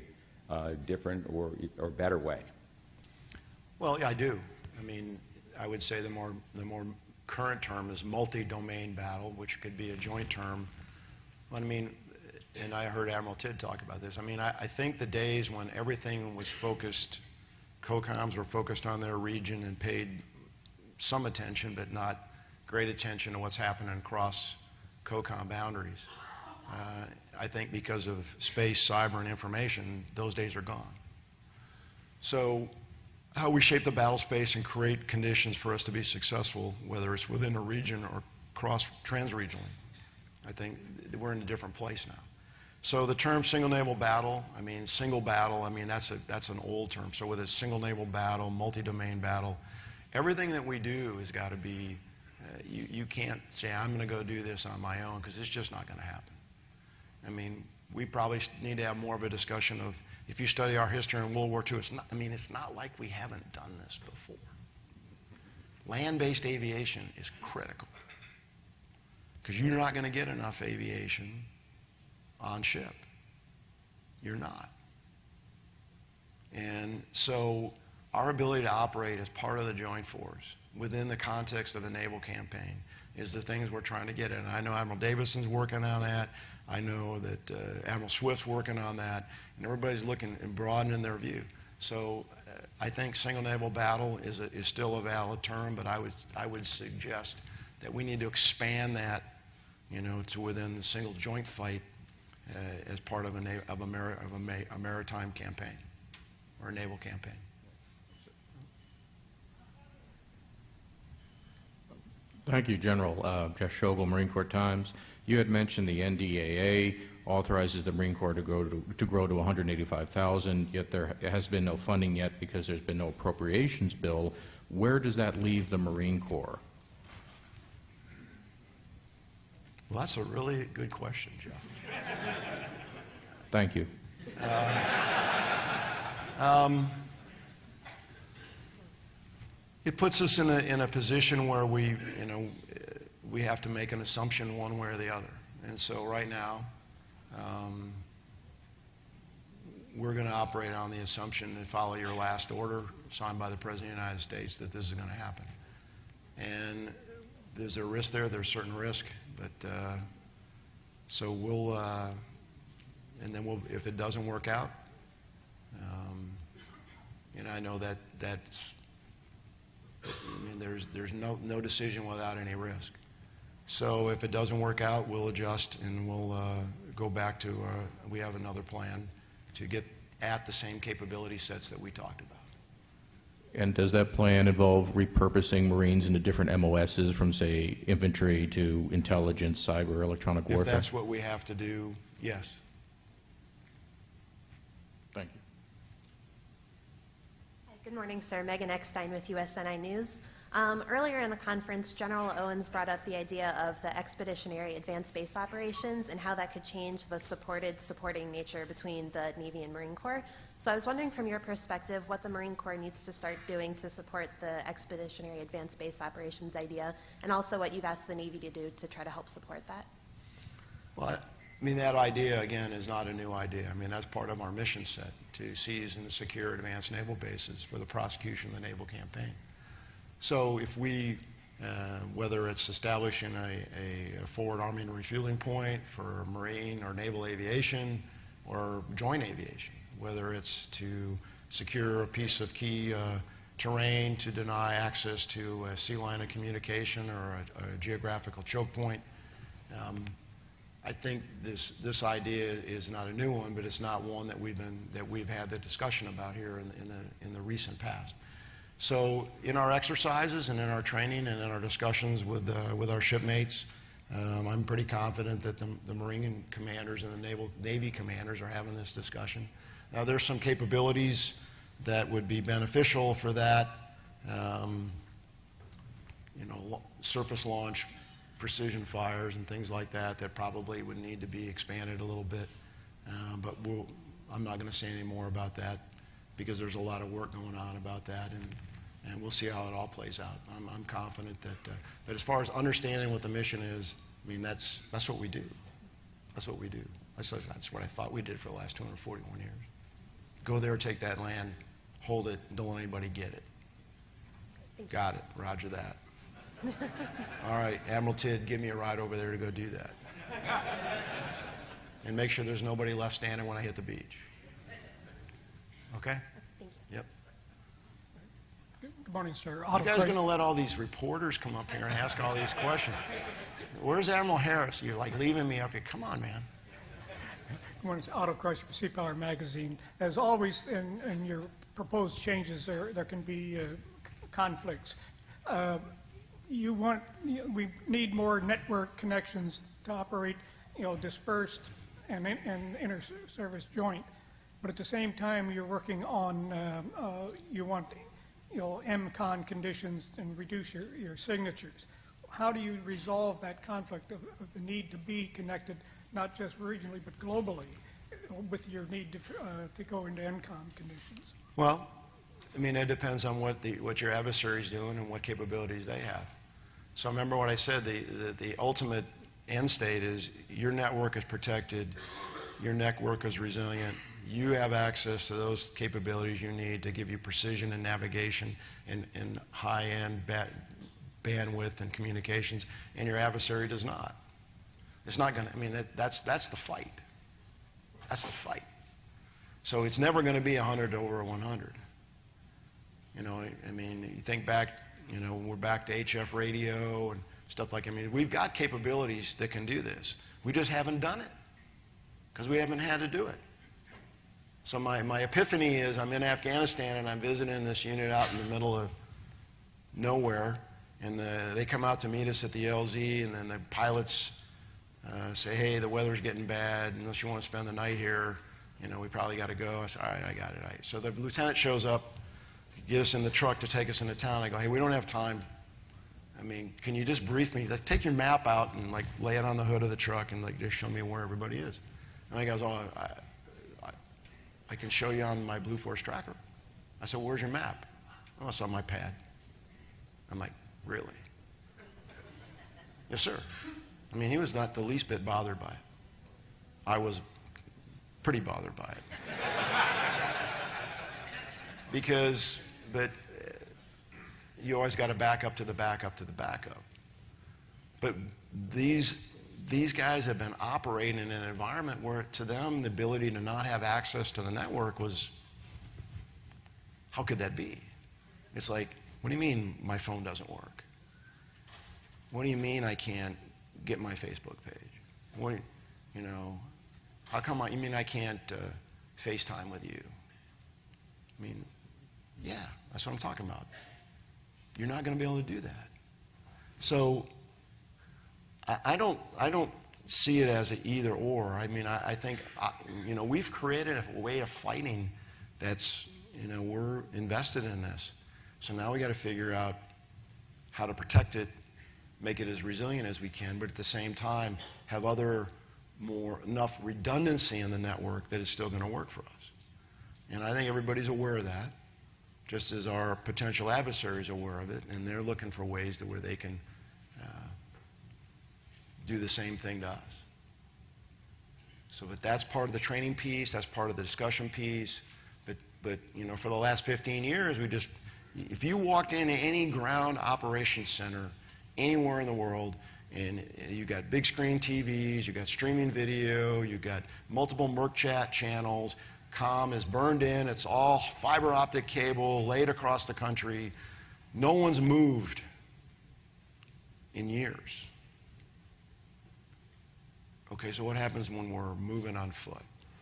uh, different or, or better way? Well, yeah, I do. I mean, I would say the more, the more current term is multi-domain battle, which could be a joint term. But I mean, and I heard Admiral Tidd talk about this. I mean, I, I think the days when everything was focused, COCOMs were focused on their region and paid some attention, but not great attention to what's happening across COCOM boundaries. Uh, I think because of space, cyber, and information, those days are gone. So how we shape the battle space and create conditions for us to be successful, whether it's within a region or cross trans-regionally, I think we're in a different place now. So the term single naval battle, I mean, single battle, I mean, that's, a, that's an old term. So whether it's single naval battle, multi-domain battle, everything that we do has got to be, uh, you, you can't say, I'm going to go do this on my own, because it's just not going to happen. I mean, we probably need to have more of a discussion of, if you study our history in World War Two, it's not, I mean, it's not like we haven't done this before. Land-based aviation is critical, because you're not going to get enough aviation on ship. You're not. And so our ability to operate as part of the joint force within the context of a naval campaign is the things we're trying to get in. And I know Admiral Davidson's working on that. I know that uh, Admiral Swift's working on that. And everybody's looking and broadening their view. So uh, I think single naval battle is, a, is still a valid term, but I would, I would suggest that we need to expand that, you know, to within the single joint fight uh, as part of a, na of, a, mar of a, ma a maritime campaign or a naval campaign. Thank you, General. Uh, Jeff Schogel, Marine Corps Times. You had mentioned the N D A A authorizes the Marine Corps to grow to, to grow to one hundred eighty-five thousand, yet there has been no funding yet because there's been no appropriations bill. Where does that leave the Marine Corps? Well, that's a really good question, Jeff. Thank you. Uh, um, it puts us in a, in a position where we, you know, we have to make an assumption one way or the other. And so right now, um, we're going to operate on the assumption and follow your last order signed by the President of the United States that this is going to happen. And there's a risk there, there's certain risk, but uh, so we'll, uh, and then we'll, if it doesn't work out, um, you know, I know that that's, I mean, there's, there's no, no decision without any risk. So if it doesn't work out, we'll adjust and we'll uh, go back to, uh, we have another plan to get at the same capability sets that we talked about. And does that plan involve repurposing Marines into different M O Ss from, say, infantry to intelligence, cyber, electronic warfare? If that's what we have to do, yes. Thank you. Hi, good morning, sir. Megan Eckstein with U S N I News. Um, earlier in the conference, General Owens brought up the idea of the expeditionary advanced base operations and how that could change the supported, supporting nature between the Navy and Marine Corps. So I was wondering from your perspective what the Marine Corps needs to start doing to support the expeditionary advanced base operations idea, and also what you've asked the Navy to do to try to help support that. Well, I mean, that idea, again, is not a new idea. I mean, that's part of our mission set, to seize and secure advanced naval bases for the prosecution of the naval campaign. So if we, uh, whether it's establishing a, a forward army and refueling point for Marine or naval aviation or joint aviation, whether it's to secure a piece of key uh, terrain to deny access to a sea line of communication or a, a geographical choke point, um, I think this, this idea is not a new one, but it's not one that we've, been, that we've had the discussion about here in the, in the, in the recent past. So in our exercises and in our training and in our discussions with, uh, with our shipmates, um, I'm pretty confident that the, the Marine commanders and the Naval, Navy commanders are having this discussion. Now there's some capabilities that would be beneficial for that, um, you know, surface launch, precision fires and things like that that probably would need to be expanded a little bit. Uh, but we'll, I'm not going to say any more about that because there's a lot of work going on about that, and, and we'll see how it all plays out. I'm, I'm confident that, uh, that as far as understanding what the mission is, I mean, that's, that's what we do. That's what we do. That's, that's what I thought we did for the last two hundred forty-one years. Go there, take that land, hold it, don't let anybody get it. Got it. Roger that. All right, Admiral Tidd, give me a ride over there to go do that. And make sure there's nobody left standing when I hit the beach. Okay? Thank you. Yep. Good morning, sir. You guys going to let all these reporters come up here and ask all these questions? Where's Admiral Harris? You're like leaving me up here. Come on, man. Good morning, Otto Kreischer, Sea Power Magazine. As always, in, in your proposed changes, there, there can be uh, conflicts. Uh, you want, you know, we need more network connections to operate, you know, dispersed and, and inter-service joint. But at the same time, you're working on, uh, uh, you want, you know, M CON conditions and reduce your, your signatures. How do you resolve that conflict of, of the need to be connected, not just regionally, but globally, with your need to, uh, to go into M CON conditions? Well, I mean, it depends on what, the, what your adversary's doing and what capabilities they have. So remember what I said, the, the, the ultimate end state is your network is protected, your network is resilient, you have access to those capabilities you need to give you precision and navigation and, and high-end ba bandwidth and communications, and your adversary does not. It's not going to, I mean, that, that's, that's the fight. That's the fight. So it's never going to be one hundred over one hundred. You know, I mean, you think back, you know, we're back to H F radio and stuff like, I mean, we've got capabilities that can do this. We just haven't done it because we haven't had to do it. So my, my epiphany is I'm in Afghanistan and I'm visiting this unit out in the middle of nowhere, and the, they come out to meet us at the L Z, and then the pilots uh, say, hey, the weather's getting bad, unless you want to spend the night here, you know, we probably got to go. I said, all right, I got it. All right. So the lieutenant shows up, get us in the truck to take us into town. I go, hey, we don't have time. I mean, can you just brief me? Like, take your map out and like lay it on the hood of the truck and like just show me where everybody is. And he goes, oh, I, I, I can show you on my Blue Force tracker. I said, where's your map? Oh, it's on my pad. I'm like, really? Yes, sir. I mean, he was not the least bit bothered by it. I was pretty bothered by it. Because, but you always got to back up to the backup to the backup. But these, these guys have been operating in an environment where, to them, the ability to not have access to the network was, how could that be? It's like, what do you mean my phone doesn't work? What do you mean I can't get my Facebook page? What, do you, you know, how come I, you mean I can't uh, FaceTime with you? I mean, yeah, that's what I'm talking about. You're not going to be able to do that. So I, I don't, I don't see it as an either or. I mean, I, I think, I, you know, we've created a way of fighting that's, you know, we're invested in this. So now we got to figure out how to protect it, make it as resilient as we can, but at the same time have other more enough redundancy in the network that it's still going to work for us. And I think everybody's aware of that, just as our potential adversaries are aware of it, and they're looking for ways that where they can uh, do the same thing to us. So, but that's part of the training piece, that's part of the discussion piece, but, but you know, for the last fifteen years, we just, if you walked into any ground operations center anywhere in the world, and you got big screen T Vs, you got streaming video, you got multiple Merc chat channels, comm is burned in, it's all fiber optic cable laid across the country. No one's moved in years. Okay, so what happens when we're moving on foot?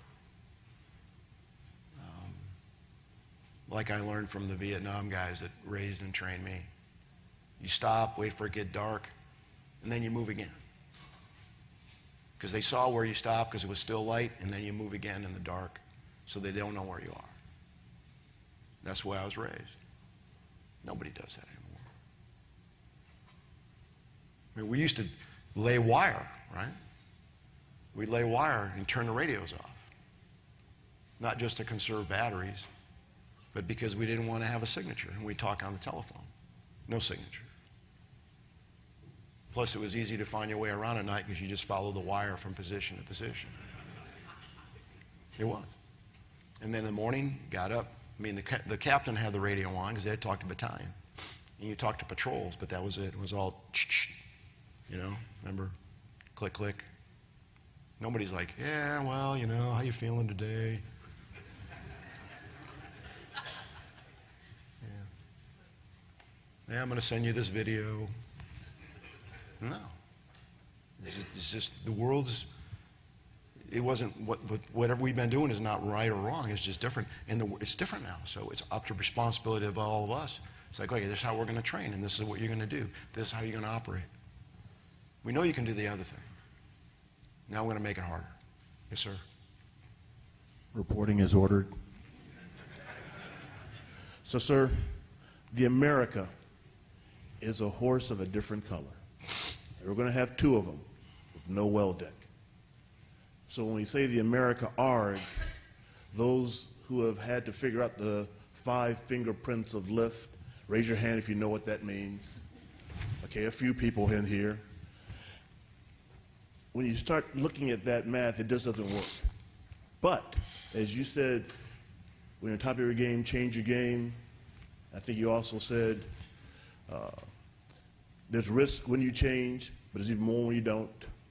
Um, like I learned from the Vietnam guys that raised and trained me. You stop, wait for it to get dark, and then you move again. Because they saw where you stopped because it was still light, and then you move again in the dark so they don't know where you are. That's the way I was raised. Nobody does that anymore. I mean, we used to lay wire, right? We'd lay wire and turn the radios off. Not just to conserve batteries, but because we didn't want to have a signature, and we'd talk on the telephone. No signature. Plus, it was easy to find your way around at night because you just follow the wire from position to position. It was. And then in the morning, got up. I mean, the, ca the captain had the radio on because they had talked to battalion. And you talked to patrols, but that was it. It was all, you know, remember? Click, click. Nobody's like, yeah, well, you know, how you feeling today? Yeah, yeah I'm going to send you this video. No. It's just, it's just the world's, it wasn't, what, whatever we've been doing is not right or wrong. It's just different. And the, it's different now. So it's up to responsibility of all of us. It's like, okay, this is how we're going to train, and this is what you're going to do. This is how you're going to operate. We know you can do the other thing. Now we're going to make it harder. Yes, sir. Reporting is ordered. So, sir, the America is a horse of a different color. And we're going to have two of them with no well deck. So when we say the America ARG, those who have had to figure out the five fingerprints of lift, raise your hand if you know what that means. Okay, a few people in here. When you start looking at that math, it just doesn't work. But, as you said, when you're on top of your game, change your game. I think you also said uh, there's risk when you change, but there's even more when you don't.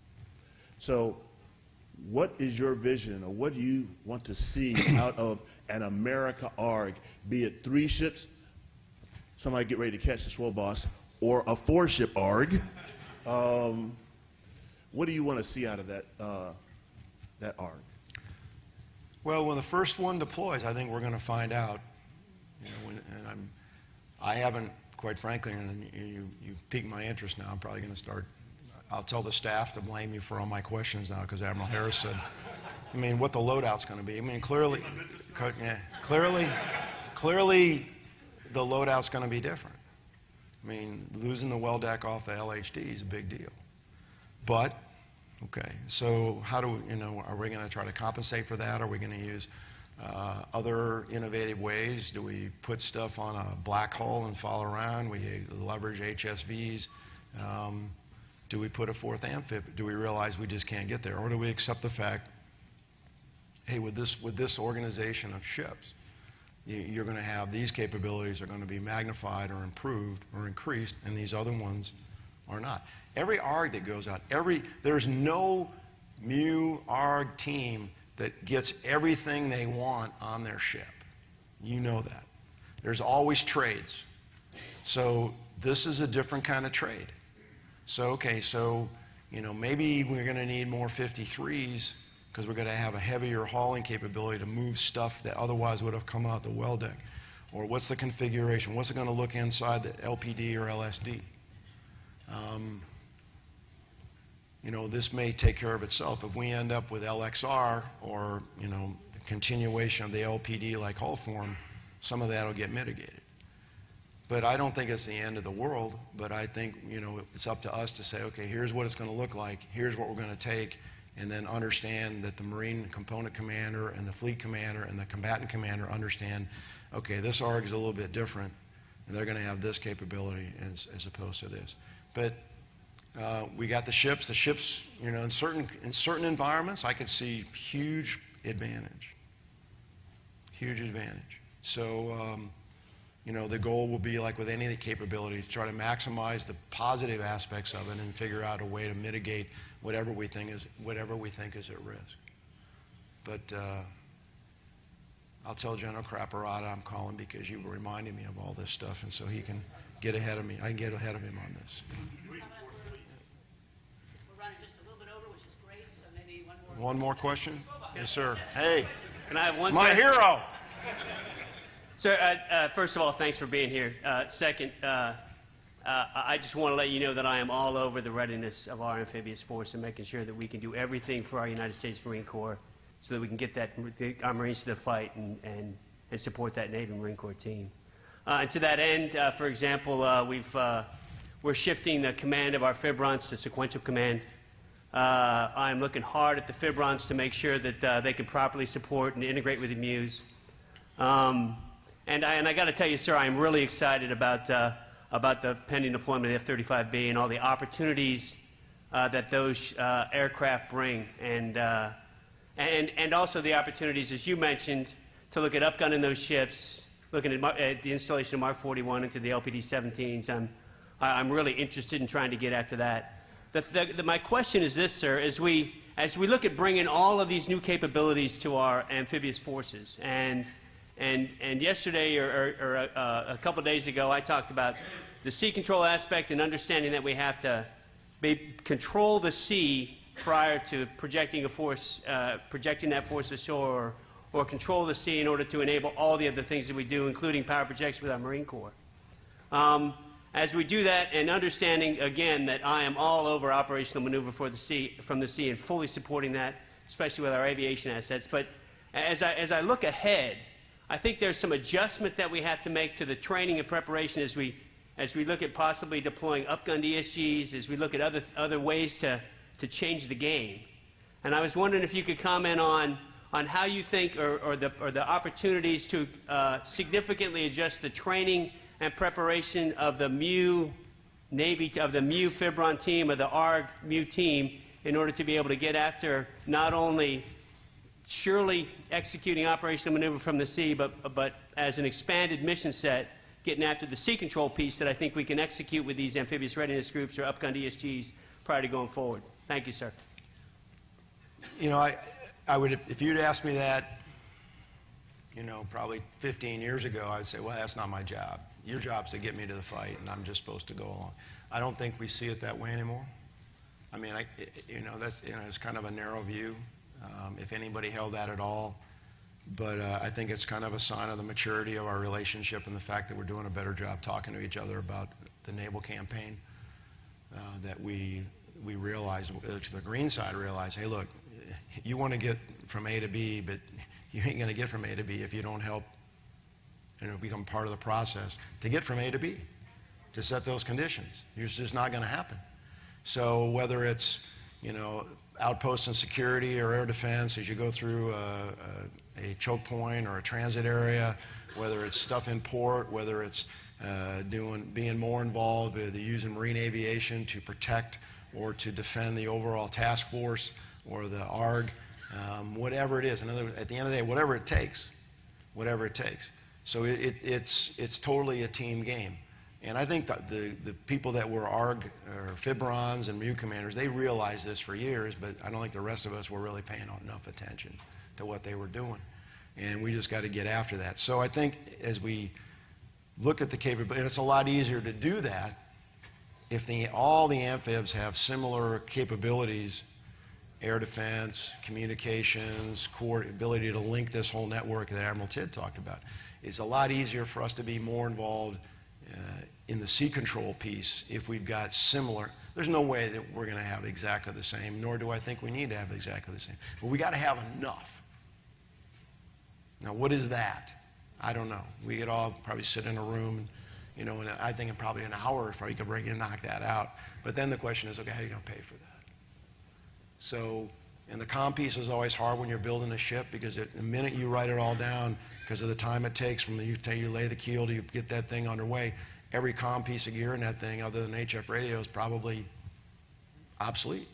So, what is your vision, or what do you want to see out of an America ARG, be it three ships, somebody get ready to catch the swell boss, or a four-ship ARG? Um, what do you want to see out of that, uh, that ARG? Well, when the first one deploys, I think we're going to find out. You know, when, and I'm, I haven't, quite frankly, and you, you piqued my interest now. I'm probably going to start. I'll tell the staff to blame you for all my questions now because Admiral Harris said, I mean, what the loadout's going to be. I mean, clearly, yeah, clearly, clearly, the loadout's going to be different. I mean, losing the well deck off the L H D is a big deal. But, okay, so how do we, you know, are we going to try to compensate for that? Are we going to use uh, other innovative ways? Do we put stuff on a black hole and follow around? We leverage H S Vs. Um, do we put a fourth amphib? Do we realize we just can't get there? Or do we accept the fact, hey, with this, with this organization of ships, you, you're going to have these capabilities are going to be magnified or improved or increased, and these other ones are not. Every ARG that goes out, every, there's no M U ARG team that gets everything they want on their ship. You know that. There's always trades. So this is a different kind of trade. So, okay, so, you know, maybe we're going to need more fifty-threes because we're going to have a heavier hauling capability to move stuff that otherwise would have come out the well deck. Or what's the configuration? What's it going to look inside the L P D or L S D? Um, you know, this may take care of itself. If we end up with L X R or, you know, continuation of the L P D like hull form, some of that will get mitigated. But I don't think it's the end of the world, but I think, you know, it's up to us to say, okay, here's what it's going to look like, here's what we're going to take, and then understand that the Marine component commander and the fleet commander and the combatant commander understand, okay, this ARG is a little bit different, and they're going to have this capability as, as opposed to this. But uh, we got the ships. The ships, you know, in certain, in certain environments, I could see huge advantage, huge advantage. So, um, you know, the goal will be, like with any of the capabilities, try to maximize the positive aspects of it and figure out a way to mitigate whatever we think is, whatever we think is at risk. But uh, I'll tell General Craparata I'm calling because you reminded me of all this stuff, and so he can get ahead of me. I can get ahead of him on this. We're running just a little bit over, which is great, so maybe one more. One more question? Yes, sir. Hey, Can I have one my second? hero. Sir, uh, uh, first of all, thanks for being here. Uh, second, uh, uh, I just want to let you know that I am all over the readiness of our amphibious force and making sure that we can do everything for our United States Marine Corps so that we can get that, our Marines to the fight and, and, and support that Navy Marine Corps team. Uh, and to that end, uh, for example, uh, we've, uh, we're shifting the command of our fibrons to sequential command. Uh, I'm looking hard at the fibrons to make sure that uh, they can properly support and integrate with the M Us. Um, And I, and I got to tell you, sir, I'm really excited about, uh, about the pending deployment of the F thirty-five B and all the opportunities uh, that those uh, aircraft bring, and, uh, and, and also the opportunities, as you mentioned, to look at upgunning those ships, looking at, Mar at the installation of Mark forty-one into the L P D seventeens. I'm, I'm really interested in trying to get after that. The, the, the, my question is this, sir, as we, as we look at bringing all of these new capabilities to our amphibious forces, and, and, and yesterday or, or, or uh, a couple of days ago I talked about the sea control aspect and understanding that we have to be, control the sea prior to projecting a force, uh, projecting that force ashore, or, or control the sea in order to enable all the other things that we do, including power projection with our Marine Corps. Um, as we do that, and understanding again that I am all over operational maneuver for the sea, from the sea, and fully supporting that, especially with our aviation assets. But as I, as I look ahead, I think there's some adjustment that we have to make to the training and preparation as we, as we look at possibly deploying upgunned E S Gs, as we look at other, other ways to, to change the game. And I was wondering if you could comment on, on how you think, or, or, the, or the opportunities to uh, significantly adjust the training and preparation of the M U Navy, of the M U Fibron team, of the A R G M U team, in order to be able to get after not only surely executing operational maneuver from the sea, but, but as an expanded mission set, getting after the sea control piece that I think we can execute with these amphibious readiness groups or upgunned E S Gs prior to going forward. Thank you, sir. You know, I, I would, if, if you'd asked me that, you know, probably fifteen years ago, I'd say, well, that's not my job. Your job's to get me to the fight, and I'm just supposed to go along. I don't think we see it that way anymore. I mean, I, you know, that's, you know, it's kind of a narrow view, um, if anybody held that at all. But uh, I think it's kind of a sign of the maturity of our relationship and the fact that we're doing a better job talking to each other about the naval campaign, uh, that we, we realize, the green side realize, hey, look, you want to get from A to B, but you ain't going to get from A to B if you don't help, you know, become part of the process to get from A to B, to set those conditions. It's just not going to happen. So whether it's, you know, outposts and security or air defense as you go through a, a, a choke point or a transit area, whether it's stuff in port, whether it's uh, doing, being more involved with using marine aviation to protect or to defend the overall task force or the A R G, um, whatever it is. In other words, at the end of the day, whatever it takes, whatever it takes. So it, it, it's, it's totally a team game. And I think that the, the people that were A R G or Fibrons and M U commanders, they realized this for years, but I don't think the rest of us were really paying enough attention to what they were doing. And we just got to get after that. So I think as we look at the capability, and it's a lot easier to do that if the, all the amphibs have similar capabilities, air defense, communications, core ability to link this whole network that Admiral Tidd talked about. It's a lot easier for us to be more involved uh, in the sea control piece if we've got similar. There's no way that we're going to have exactly the same, nor do I think we need to have exactly the same. But we got to have enough. Now, what is that? I don't know. We could all probably sit in a room, and, you know, and I think in probably an hour, probably could bring and knock that out. But then the question is, okay, how are you going to pay for that? So, and the comm piece is always hard when you're building a ship, because it, the minute you write it all down, because of the time it takes from the you, you lay the keel to you get that thing underway, every comm piece of gear in that thing, other than H F radio, is probably obsolete.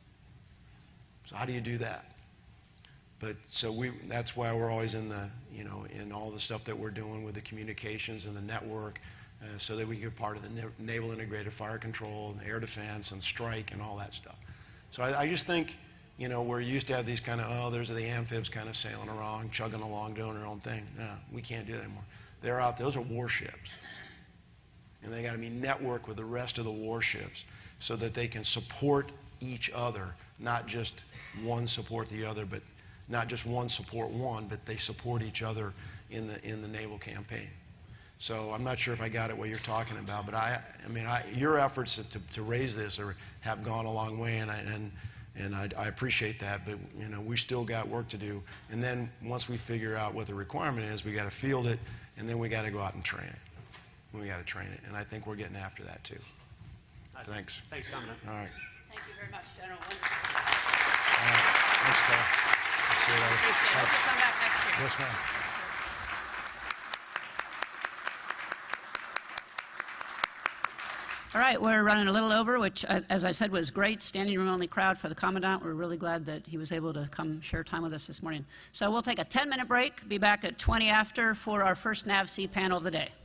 So how do you do that? But so we, that's why we're always in the, you know, in all the stuff that we're doing with the communications and the network, uh, so that we get part of the Naval Integrated Fire Control and the air defense and strike and all that stuff. So I, I just think, you know, we're used to have these kind of, oh, there's the amphibs kind of sailing around, chugging along, doing their own thing. No, we can't do that anymore. They're out, those are warships. And they got to be networked with the rest of the warships so that they can support each other, not just one support the other, but not just one support one, but they support each other in the, in the naval campaign. So I'm not sure if I got it what you're talking about, but I, I mean, I, your efforts to, to raise this are, have gone a long way, and I, and, and I, I appreciate that, but, you know, we still got work to do. And then once we figure out what the requirement is, we got to field it, and then we got to go out and train it. We got to train it, and I think we're getting after that too. Thanks. Thanks, Commandant. All right. Thank you very much, General. All right. Thanks, Carl. See you later. Appreciate it. Hope you come back next year. Yes, ma'am. All right, we're running a little over, which, as I said, was great. Standing room only crowd for the Commandant. We're really glad that he was able to come share time with us this morning. So we'll take a ten minute break, be back at twenty after for our first N A V C panel of the day.